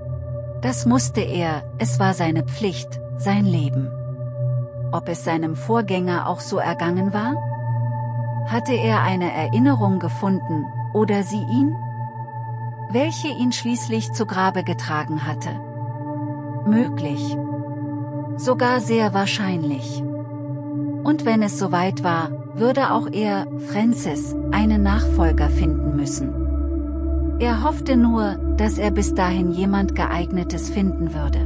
Das musste er, es war seine Pflicht, sein Leben. Ob es seinem Vorgänger auch so ergangen war? Hatte er eine Erinnerung gefunden, oder sie ihn? Welche ihn schließlich zu Grabe getragen hatte? Möglich. Sogar sehr wahrscheinlich. Und wenn es soweit war, würde auch er, Francis, einen Nachfolger finden müssen. Er hoffte nur, dass er bis dahin jemand Geeignetes finden würde.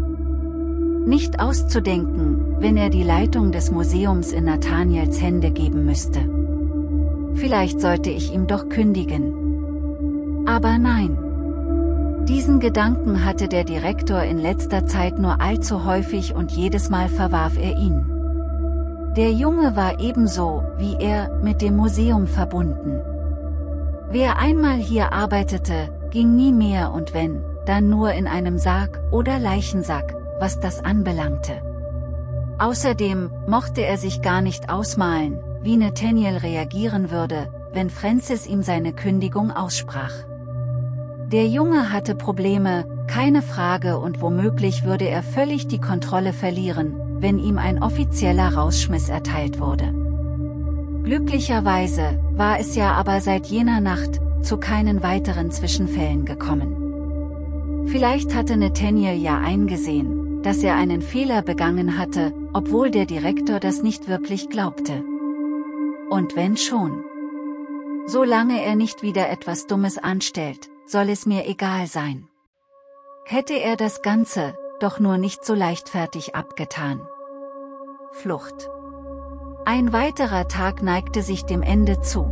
Nicht auszudenken, wenn er die Leitung des Museums in Nathaniels Hände geben müsste. Vielleicht sollte ich ihm doch kündigen. Aber nein. Diesen Gedanken hatte der Direktor in letzter Zeit nur allzu häufig und jedes Mal verwarf er ihn. Der Junge war ebenso, wie er, mit dem Museum verbunden. Wer einmal hier arbeitete, ging nie mehr und wenn, dann nur in einem Sarg oder Leichensack, was das anbelangte. Außerdem mochte er sich gar nicht ausmalen, wie Nathaniel reagieren würde, wenn Francis ihm seine Kündigung aussprach. Der Junge hatte Probleme, keine Frage und womöglich würde er völlig die Kontrolle verlieren, wenn ihm ein offizieller Rausschmiss erteilt wurde. Glücklicherweise war es ja aber seit jener Nacht zu keinen weiteren Zwischenfällen gekommen. Vielleicht hatte Nathaniel ja eingesehen, dass er einen Fehler begangen hatte, obwohl der Direktor das nicht wirklich glaubte. Und wenn schon. Solange er nicht wieder etwas Dummes anstellt, soll es mir egal sein. Hätte er das Ganze, doch nur nicht so leichtfertig abgetan. Flucht. Ein weiterer Tag neigte sich dem Ende zu.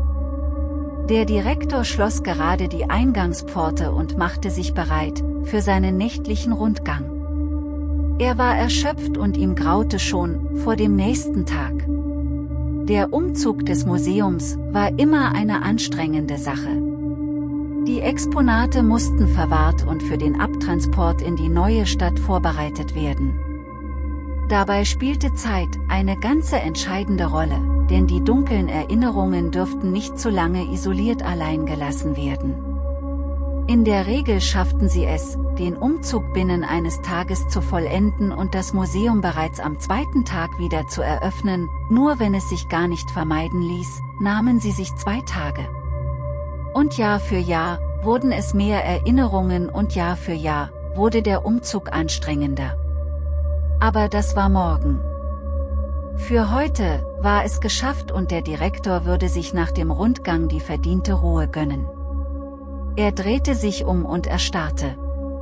Der Direktor schloss gerade die Eingangspforte und machte sich bereit, für seinen nächtlichen Rundgang. Er war erschöpft und ihm graute schon, vor dem nächsten Tag. Der Umzug des Museums war immer eine anstrengende Sache. Die Exponate mussten verwahrt und für den Abtransport in die neue Stadt vorbereitet werden. Dabei spielte Zeit eine ganz entscheidende Rolle, denn die dunklen Erinnerungen dürften nicht zu lange isoliert allein gelassen werden. In der Regel schafften sie es, den Umzug binnen eines Tages zu vollenden und das Museum bereits am zweiten Tag wieder zu eröffnen, nur wenn es sich gar nicht vermeiden ließ, nahmen sie sich 2 Tage. Und Jahr für Jahr wurden es mehr Erinnerungen und Jahr für Jahr wurde der Umzug anstrengender. Aber das war morgen. Für heute war es geschafft und der Direktor würde sich nach dem Rundgang die verdiente Ruhe gönnen. Er drehte sich um und erstarrte.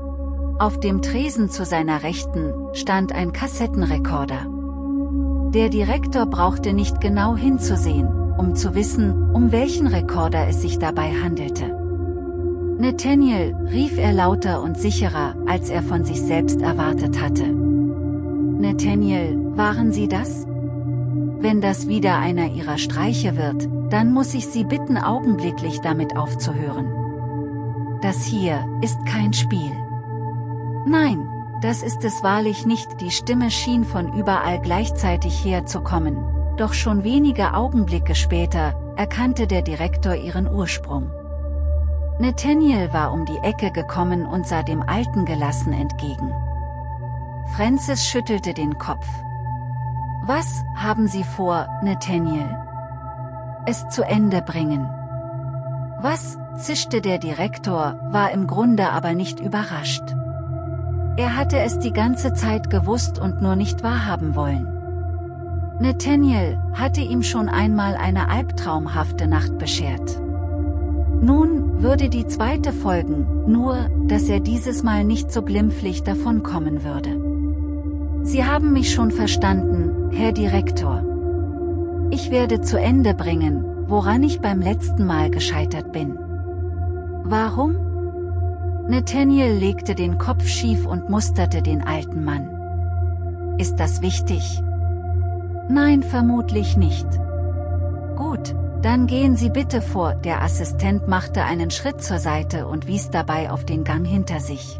Auf dem Tresen zu seiner Rechten stand ein Kassettenrekorder. Der Direktor brauchte nicht genau hinzusehen, um zu wissen, um welchen Rekorder es sich dabei handelte. Nathaniel, rief er lauter und sicherer, als er von sich selbst erwartet hatte. Nathaniel, waren Sie das? Wenn das wieder einer Ihrer Streiche wird, dann muss ich Sie bitten, augenblicklich damit aufzuhören. Das hier ist kein Spiel. Nein, das ist es wahrlich nicht. Die Stimme schien von überall gleichzeitig herzukommen, doch schon wenige Augenblicke später erkannte der Direktor ihren Ursprung. Nathaniel war um die Ecke gekommen und sah dem Alten gelassen entgegen. Francis schüttelte den Kopf. Was haben Sie vor, Nathaniel? Es zu Ende bringen. Was, zischte der Direktor, war im Grunde aber nicht überrascht. Er hatte es die ganze Zeit gewusst und nur nicht wahrhaben wollen. Nathaniel hatte ihm schon einmal eine albtraumhafte Nacht beschert. Nun würde die zweite folgen, nur, dass er dieses Mal nicht so glimpflich davonkommen würde. Sie haben mich schon verstanden, Herr Direktor. Ich werde zu Ende bringen, woran ich beim letzten Mal gescheitert bin. Warum? Nathaniel legte den Kopf schief und musterte den alten Mann. Ist das wichtig? Nein, vermutlich nicht. Gut, dann gehen Sie bitte vor. Der Assistent machte einen Schritt zur Seite und wies dabei auf den Gang hinter sich.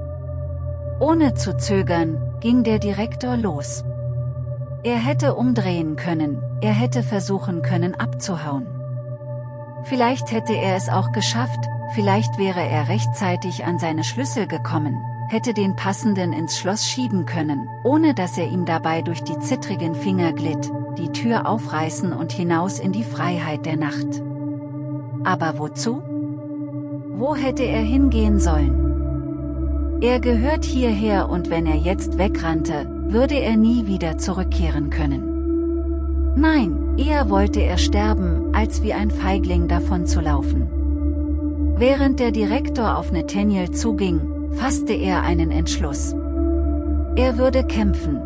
Ohne zu zögern, ging der Direktor los. Er hätte umdrehen können, er hätte versuchen können abzuhauen. Vielleicht hätte er es auch geschafft, vielleicht wäre er rechtzeitig an seine Schlüssel gekommen, hätte den passenden ins Schloss schieben können, ohne dass er ihm dabei durch die zittrigen Finger glitt, die Tür aufreißen und hinaus in die Freiheit der Nacht. Aber wozu? Wo hätte er hingehen sollen? Er gehört hierher und wenn er jetzt wegrannte, würde er nie wieder zurückkehren können. Nein, eher wollte er sterben, als wie ein Feigling davonzulaufen. Während der Direktor auf Nathaniel zuging, fasste er einen Entschluss. Er würde kämpfen.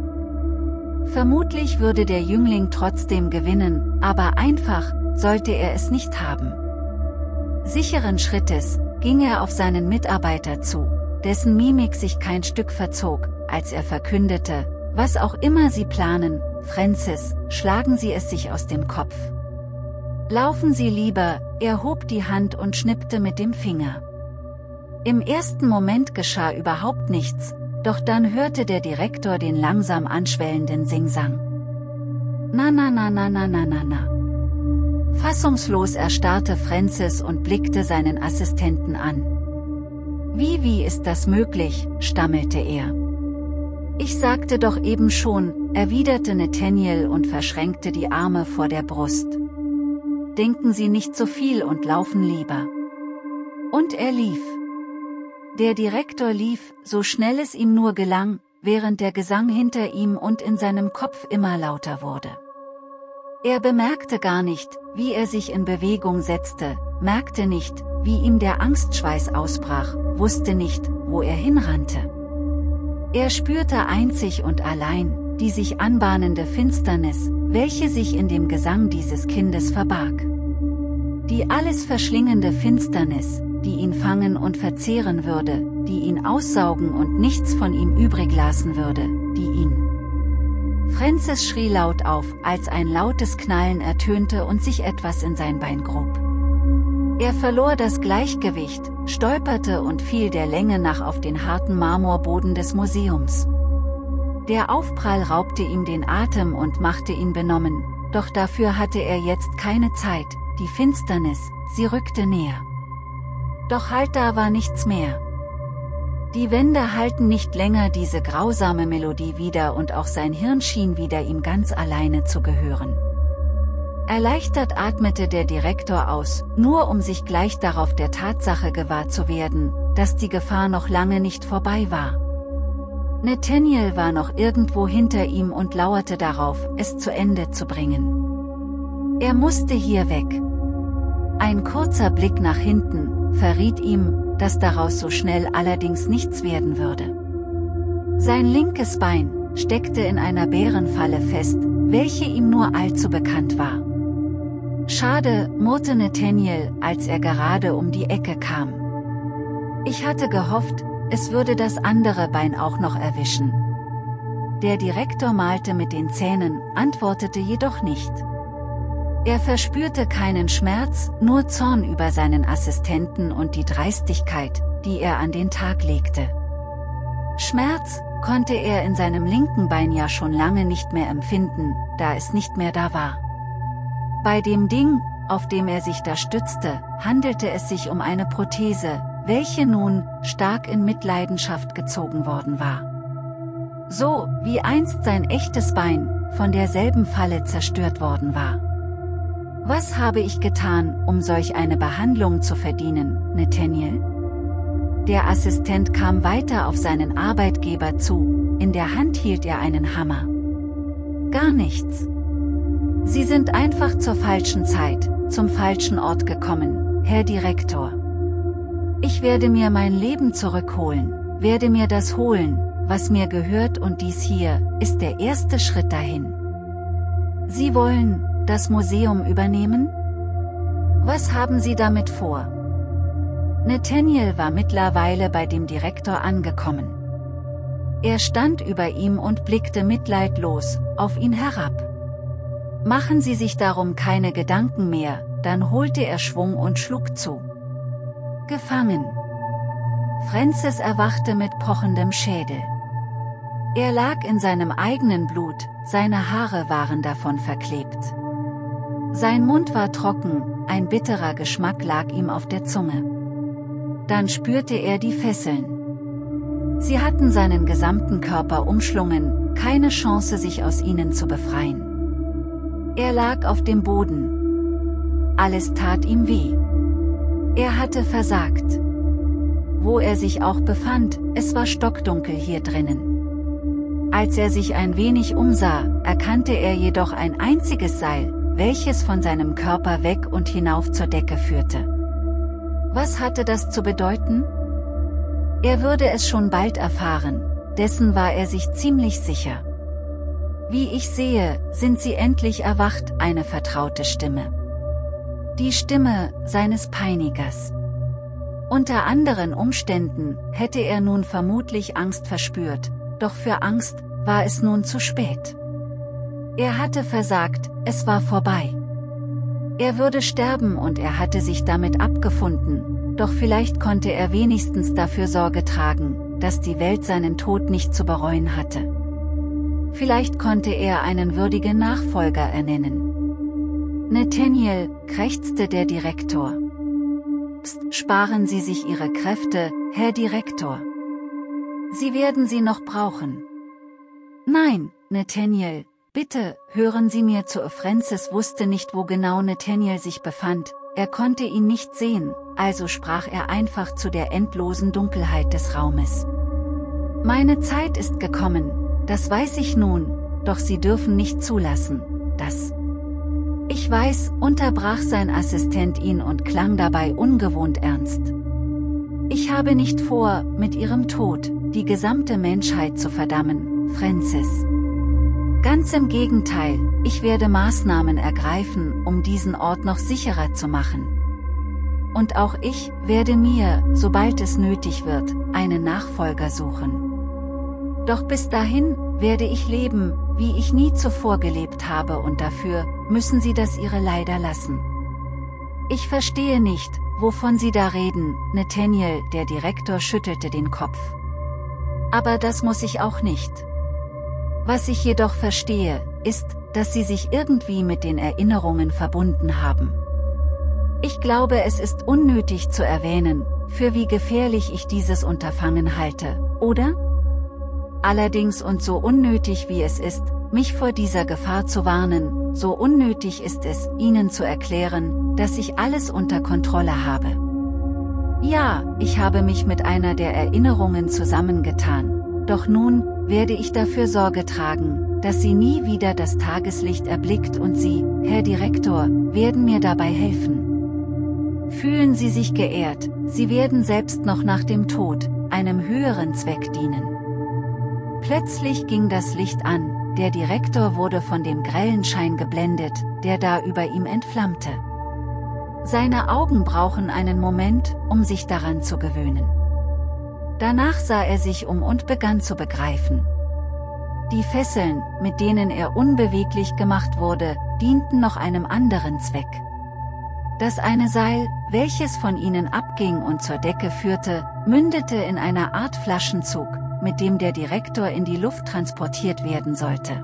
Vermutlich würde der Jüngling trotzdem gewinnen, aber einfach sollte er es nicht haben. Sicheren Schrittes ging er auf seinen Mitarbeiter zu, dessen Mimik sich kein Stück verzog, als er verkündete, was auch immer Sie planen, Francis, schlagen Sie es sich aus dem Kopf. Laufen Sie lieber, er hob die Hand und schnippte mit dem Finger. Im ersten Moment geschah überhaupt nichts, doch dann hörte der Direktor den langsam anschwellenden Singsang. Na na na na na na na na. Fassungslos erstarrte Francis und blickte seinen Assistenten an. Wie ist das möglich, stammelte er. Ich sagte doch eben schon, erwiderte Nathaniel und verschränkte die Arme vor der Brust. Denken Sie nicht so viel und laufen lieber. Und er lief. Der Direktor lief, so schnell es ihm nur gelang, während der Gesang hinter ihm und in seinem Kopf immer lauter wurde. Er bemerkte gar nicht, wie er sich in Bewegung setzte, merkte nicht, wie ihm der Angstschweiß ausbrach, wusste nicht, wo er hinrannte. Er spürte einzig und allein die sich anbahnende Finsternis, welche sich in dem Gesang dieses Kindes verbarg. Die alles verschlingende Finsternis, die ihn fangen und verzehren würde, die ihn aussaugen und nichts von ihm übrig lassen würde, die ihn. Francis schrie laut auf, als ein lautes Knallen ertönte und sich etwas in sein Bein grub. Er verlor das Gleichgewicht, stolperte und fiel der Länge nach auf den harten Marmorboden des Museums. Der Aufprall raubte ihm den Atem und machte ihn benommen, doch dafür hatte er jetzt keine Zeit, die Finsternis, sie rückte näher. Doch halt, da war nichts mehr. Die Wände halten nicht länger diese grausame Melodie wieder und auch sein Hirn schien wieder ihm ganz alleine zu gehören. Erleichtert atmete der Direktor aus, nur um sich gleich darauf der Tatsache gewahr zu werden, dass die Gefahr noch lange nicht vorbei war. Nathaniel war noch irgendwo hinter ihm und lauerte darauf, es zu Ende zu bringen. Er musste hier weg. Ein kurzer Blick nach hinten verriet ihm, dass daraus so schnell allerdings nichts werden würde. Sein linkes Bein steckte in einer Bärenfalle fest, welche ihm nur allzu bekannt war. Schade, murrte Nathaniel, als er gerade um die Ecke kam. Ich hatte gehofft, es würde das andere Bein auch noch erwischen. Der Direktor malte mit den Zähnen, antwortete jedoch nicht. Er verspürte keinen Schmerz, nur Zorn über seinen Assistenten und die Dreistigkeit, die er an den Tag legte. Schmerz konnte er in seinem linken Bein ja schon lange nicht mehr empfinden, da es nicht mehr da war. Bei dem Ding, auf dem er sich da stützte, handelte es sich um eine Prothese, welche nun stark in Mitleidenschaft gezogen worden war. So wie einst sein echtes Bein von derselben Falle zerstört worden war. Was habe ich getan, um solch eine Behandlung zu verdienen, Nathaniel? Der Assistent kam weiter auf seinen Arbeitgeber zu, in der Hand hielt er einen Hammer. Gar nichts. Sie sind einfach zur falschen Zeit, zum falschen Ort gekommen, Herr Direktor. Ich werde mir mein Leben zurückholen, werde mir das holen, was mir gehört, und dies hier ist der erste Schritt dahin. Sie wollen das Museum übernehmen? Was haben Sie damit vor? Nathaniel war mittlerweile bei dem Direktor angekommen. Er stand über ihm und blickte mitleidlos auf ihn herab. Machen Sie sich darum keine Gedanken mehr, dann holte er Schwung und schlug zu. Gefangen. Francis erwachte mit pochendem Schädel. Er lag in seinem eigenen Blut, seine Haare waren davon verklebt. Sein Mund war trocken, ein bitterer Geschmack lag ihm auf der Zunge. Dann spürte er die Fesseln. Sie hatten seinen gesamten Körper umschlungen, keine Chance, sich aus ihnen zu befreien. Er lag auf dem Boden. Alles tat ihm weh. Er hatte versagt. Wo er sich auch befand, es war stockdunkel hier drinnen. Als er sich ein wenig umsah, erkannte er jedoch ein einziges Seil, welches von seinem Körper weg und hinauf zur Decke führte. Was hatte das zu bedeuten? Er würde es schon bald erfahren, dessen war er sich ziemlich sicher. Wie ich sehe, sind Sie endlich erwacht, eine vertraute Stimme. Die Stimme seines Peinigers. Unter anderen Umständen hätte er nun vermutlich Angst verspürt, doch für Angst war es nun zu spät. Er hatte versagt, es war vorbei. Er würde sterben und er hatte sich damit abgefunden, doch vielleicht konnte er wenigstens dafür Sorge tragen, dass die Welt seinen Tod nicht zu bereuen hatte. Vielleicht konnte er einen würdigen Nachfolger ernennen. Nathaniel, krächzte der Direktor. Psst, sparen Sie sich Ihre Kräfte, Herr Direktor. Sie werden sie noch brauchen. Nein, Nathaniel. Bitte, hören Sie mir zu. Francis wusste nicht, wo genau Nathaniel sich befand, er konnte ihn nicht sehen, also sprach er einfach zu der endlosen Dunkelheit des Raumes. Meine Zeit ist gekommen, das weiß ich nun, doch Sie dürfen nicht zulassen, dass... Ich weiß, unterbrach sein Assistent ihn und klang dabei ungewohnt ernst. Ich habe nicht vor, mit Ihrem Tod die gesamte Menschheit zu verdammen, Francis. Ganz im Gegenteil, ich werde Maßnahmen ergreifen, um diesen Ort noch sicherer zu machen. Und auch ich werde mir, sobald es nötig wird, einen Nachfolger suchen. Doch bis dahin werde ich leben, wie ich nie zuvor gelebt habe, und dafür müssen Sie das Ihre leider lassen. Ich verstehe nicht, wovon Sie da reden, Nathaniel, der Direktor schüttelte den Kopf. Aber das muss ich auch nicht. Was ich jedoch verstehe, ist, dass Sie sich irgendwie mit den Erinnerungen verbunden haben. Ich glaube, es ist unnötig zu erwähnen, für wie gefährlich ich dieses Unterfangen halte, oder? Allerdings, und so unnötig wie es ist, mich vor dieser Gefahr zu warnen, so unnötig ist es, Ihnen zu erklären, dass ich alles unter Kontrolle habe. Ja, ich habe mich mit einer der Erinnerungen zusammengetan, doch nun werde ich dafür Sorge tragen, dass sie nie wieder das Tageslicht erblickt, und Sie, Herr Direktor, werden mir dabei helfen. Fühlen Sie sich geehrt, Sie werden selbst noch nach dem Tod einem höheren Zweck dienen. Plötzlich ging das Licht an, der Direktor wurde von dem grellen Schein geblendet, der da über ihm entflammte. Seine Augen brauchen einen Moment, um sich daran zu gewöhnen. Danach sah er sich um und begann zu begreifen. Die Fesseln, mit denen er unbeweglich gemacht wurde, dienten noch einem anderen Zweck. Das eine Seil, welches von ihnen abging und zur Decke führte, mündete in einer Art Flaschenzug, mit dem der Direktor in die Luft transportiert werden sollte.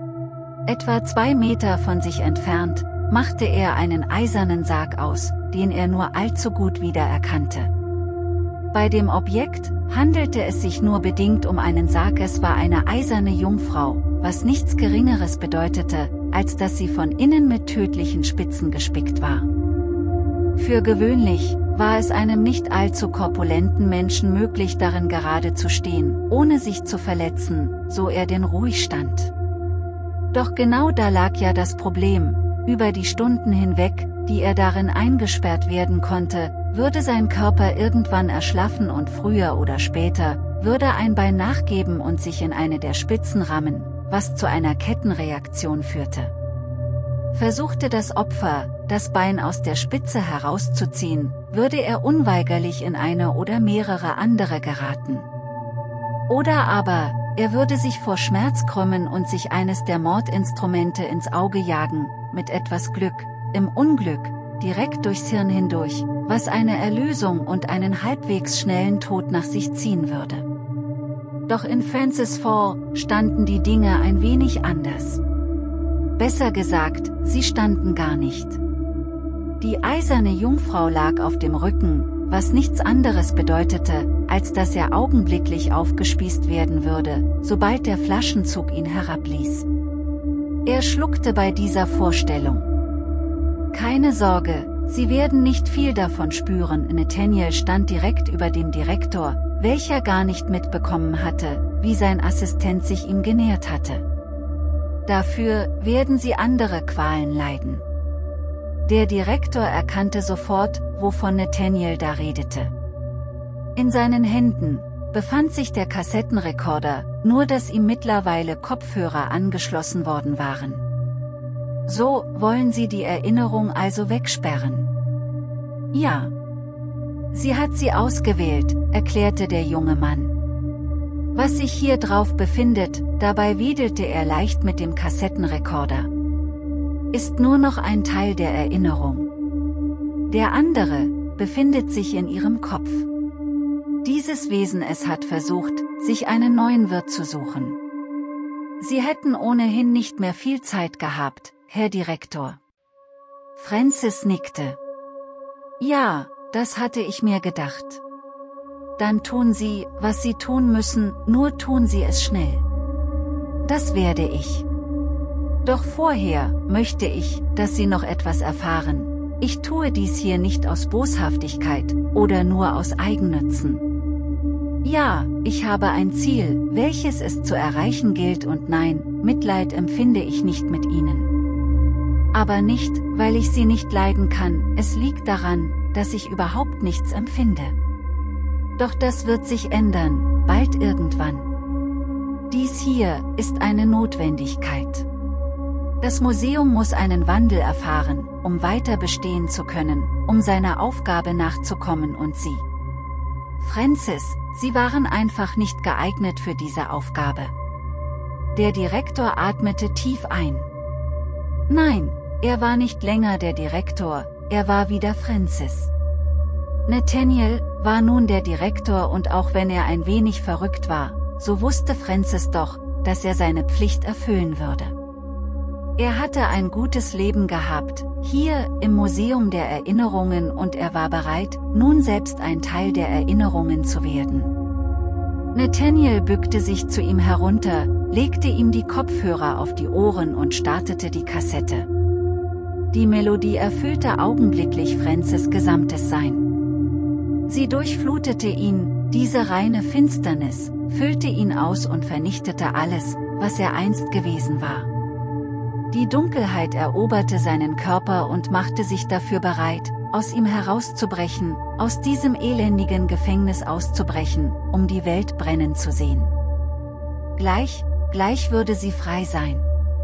Etwa 2 Meter von sich entfernt, machte er einen eisernen Sarg aus, den er nur allzu gut wiedererkannte. Bei dem Objekt handelte es sich nur bedingt um einen Sarg. Es war eine eiserne Jungfrau, was nichts Geringeres bedeutete, als dass sie von innen mit tödlichen Spitzen gespickt war. Für gewöhnlich war es einem nicht allzu korpulenten Menschen möglich, darin gerade zu stehen, ohne sich zu verletzen, so er denn ruhig stand. Doch genau da lag ja das Problem: über die Stunden hinweg, die er darin eingesperrt werden konnte, würde sein Körper irgendwann erschlaffen und früher oder später würde ein Bein nachgeben und sich in eine der Spitzen rammen, was zu einer Kettenreaktion führte. Versuchte das Opfer, das Bein aus der Spitze herauszuziehen, würde er unweigerlich in eine oder mehrere andere geraten. Oder aber, er würde sich vor Schmerz krümmen und sich eines der Mordinstrumente ins Auge jagen, mit etwas Glück, im Unglück, direkt durchs Hirn hindurch, was eine Erlösung und einen halbwegs schnellen Tod nach sich ziehen würde. Doch in Francis Fall standen die Dinge ein wenig anders. Besser gesagt, sie standen gar nicht. Die eiserne Jungfrau lag auf dem Rücken, was nichts anderes bedeutete, als dass er augenblicklich aufgespießt werden würde, sobald der Flaschenzug ihn herabließ. Er schluckte bei dieser Vorstellung. Keine Sorge, Sie werden nicht viel davon spüren. Nathaniel stand direkt über dem Direktor, welcher gar nicht mitbekommen hatte, wie sein Assistent sich ihm genähert hatte. Dafür werden Sie andere Qualen leiden. Der Direktor erkannte sofort, wovon Nathaniel da redete. In seinen Händen befand sich der Kassettenrekorder, nur dass ihm mittlerweile Kopfhörer angeschlossen worden waren. So wollen Sie die Erinnerung also wegsperren? Ja. Sie hat sie ausgewählt, erklärte der junge Mann. Was sich hier drauf befindet, dabei wedelte er leicht mit dem Kassettenrekorder, ist nur noch ein Teil der Erinnerung. Der andere befindet sich in Ihrem Kopf. Dieses Wesen es hat versucht, sich einen neuen Wirt zu suchen. Sie hätten ohnehin nicht mehr viel Zeit gehabt, Herr Direktor. Francis nickte. Ja, das hatte ich mir gedacht. Dann tun Sie, was Sie tun müssen, nur tun Sie es schnell. Das werde ich. Doch vorher möchte ich, dass Sie noch etwas erfahren. Ich tue dies hier nicht aus Boshaftigkeit oder nur aus Eigennützen. Ja, ich habe ein Ziel, welches es zu erreichen gilt, und nein, Mitleid empfinde ich nicht mit Ihnen. Aber nicht, weil ich Sie nicht leiden kann, es liegt daran, dass ich überhaupt nichts empfinde. Doch das wird sich ändern, bald irgendwann. Dies hier ist eine Notwendigkeit. Das Museum muss einen Wandel erfahren, um weiter bestehen zu können, um seiner Aufgabe nachzukommen, und Sie, Francis, Sie waren einfach nicht geeignet für diese Aufgabe. Der Direktor atmete tief ein. Nein, er war nicht länger der Direktor, er war wieder Francis. Nathaniel war nun der Direktor, und auch wenn er ein wenig verrückt war, so wusste Francis doch, dass er seine Pflicht erfüllen würde. Er hatte ein gutes Leben gehabt, hier im Museum der Erinnerungen, und er war bereit, nun selbst ein Teil der Erinnerungen zu werden. Nathaniel bückte sich zu ihm herunter, legte ihm die Kopfhörer auf die Ohren und startete die Kassette. Die Melodie erfüllte augenblicklich Francis' gesamtes Sein. Sie durchflutete ihn, diese reine Finsternis füllte ihn aus und vernichtete alles, was er einst gewesen war. Die Dunkelheit eroberte seinen Körper und machte sich dafür bereit, aus ihm herauszubrechen, aus diesem elendigen Gefängnis auszubrechen, um die Welt brennen zu sehen. Gleich würde sie frei sein.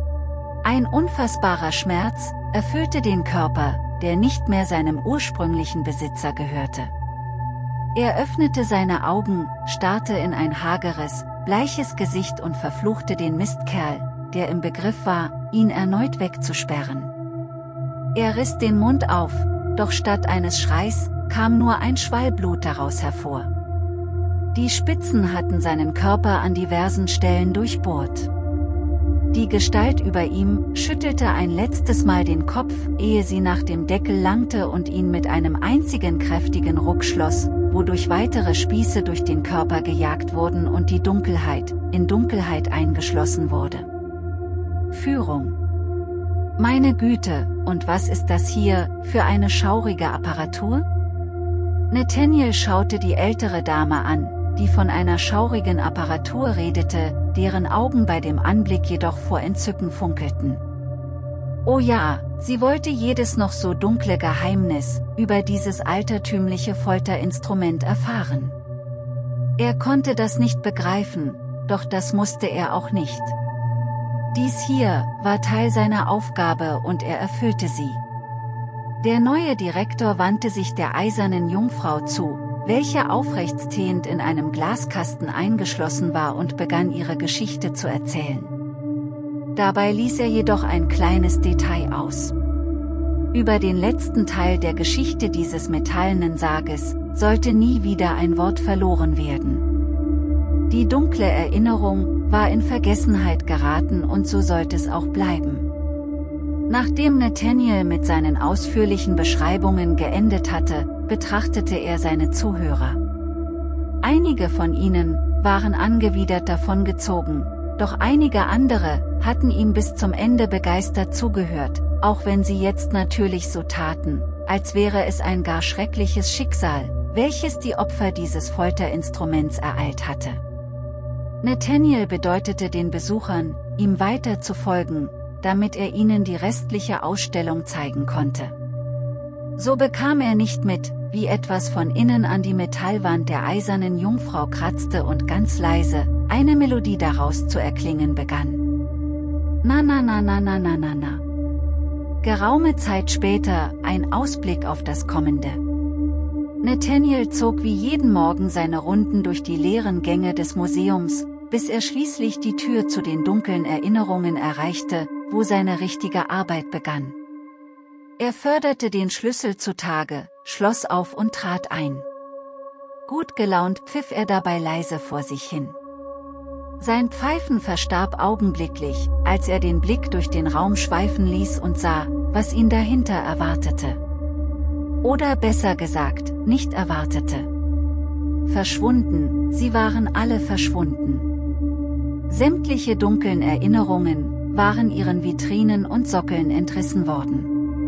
Ein unfassbarer Schmerz erfüllte den Körper, der nicht mehr seinem ursprünglichen Besitzer gehörte. Er öffnete seine Augen, starrte in ein hageres, bleiches Gesicht und verfluchte den Mistkerl, der im Begriff war, ihn erneut wegzusperren. Er riss den Mund auf, doch statt eines Schreis, kam nur ein Schwall Blut daraus hervor. Die Spitzen hatten seinen Körper an diversen Stellen durchbohrt. Die Gestalt über ihm schüttelte ein letztes Mal den Kopf, ehe sie nach dem Deckel langte und ihn mit einem einzigen kräftigen Ruck schloss, wodurch weitere Spieße durch den Körper gejagt wurden und die Dunkelheit, in Dunkelheit eingeschlossen wurde. Führung. Meine Güte, und was ist das hier, für eine schaurige Apparatur? Nathaniel schaute die ältere Dame an, die von einer schaurigen Apparatur redete, deren Augen bei dem Anblick jedoch vor Entzücken funkelten. Oh ja, sie wollte jedes noch so dunkle Geheimnis über dieses altertümliche Folterinstrument erfahren. Er konnte das nicht begreifen, doch das musste er auch nicht. Dies hier war Teil seiner Aufgabe und er erfüllte sie. Der neue Direktor wandte sich der eisernen Jungfrau zu, welche aufrechtstehend in einem Glaskasten eingeschlossen war und begann ihre Geschichte zu erzählen. Dabei ließ er jedoch ein kleines Detail aus. Über den letzten Teil der Geschichte dieses metallenen Sarges sollte nie wieder ein Wort verloren werden. Die dunkle Erinnerung war in Vergessenheit geraten und so sollte es auch bleiben. Nachdem Nathaniel mit seinen ausführlichen Beschreibungen geendet hatte, betrachtete er seine Zuhörer. Einige von ihnen waren angewidert davongezogen, doch einige andere hatten ihm bis zum Ende begeistert zugehört, auch wenn sie jetzt natürlich so taten, als wäre es ein gar schreckliches Schicksal, welches die Opfer dieses Folterinstruments ereilt hatte. Nathaniel bedeutete den Besuchern, ihm weiter zu folgen, damit er ihnen die restliche Ausstellung zeigen konnte. So bekam er nicht mit, wie etwas von innen an die Metallwand der eisernen Jungfrau kratzte und ganz leise eine Melodie daraus zu erklingen begann. Na na na na na na na na. Geraume Zeit später ein Ausblick auf das Kommende. Nathaniel zog wie jeden Morgen seine Runden durch die leeren Gänge des Museums, bis er schließlich die Tür zu den dunklen Erinnerungen erreichte, wo seine richtige Arbeit begann. Er förderte den Schlüssel zutage, schloss auf und trat ein. Gut gelaunt pfiff er dabei leise vor sich hin. Sein Pfeifen verstarb augenblicklich, als er den Blick durch den Raum schweifen ließ und sah, was ihn dahinter erwartete. Oder besser gesagt, nicht erwartete. Verschwunden, sie waren alle verschwunden. Sämtliche dunklen Erinnerungen waren ihren Vitrinen und Sockeln entrissen worden.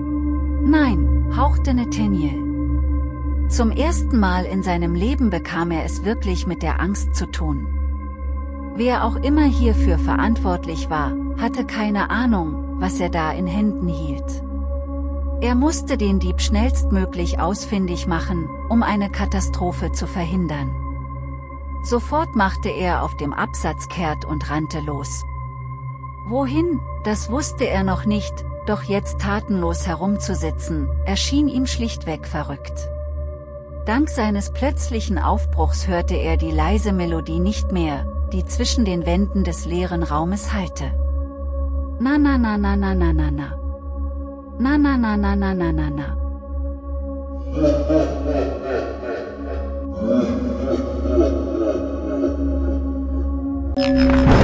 Nein, hauchte Nathaniel. Zum ersten Mal in seinem Leben bekam er es wirklich mit der Angst zu tun. Wer auch immer hierfür verantwortlich war, hatte keine Ahnung, was er da in Händen hielt. Er musste den Dieb schnellstmöglich ausfindig machen, um eine Katastrophe zu verhindern. Sofort machte er auf dem Absatz kehrt und rannte los. Wohin, das wusste er noch nicht, doch jetzt tatenlos herumzusitzen, erschien ihm schlichtweg verrückt. Dank seines plötzlichen Aufbruchs hörte er die leise Melodie nicht mehr, die zwischen den Wänden des leeren Raumes hallte. Na na na na na na na na. Na na na na na na na na.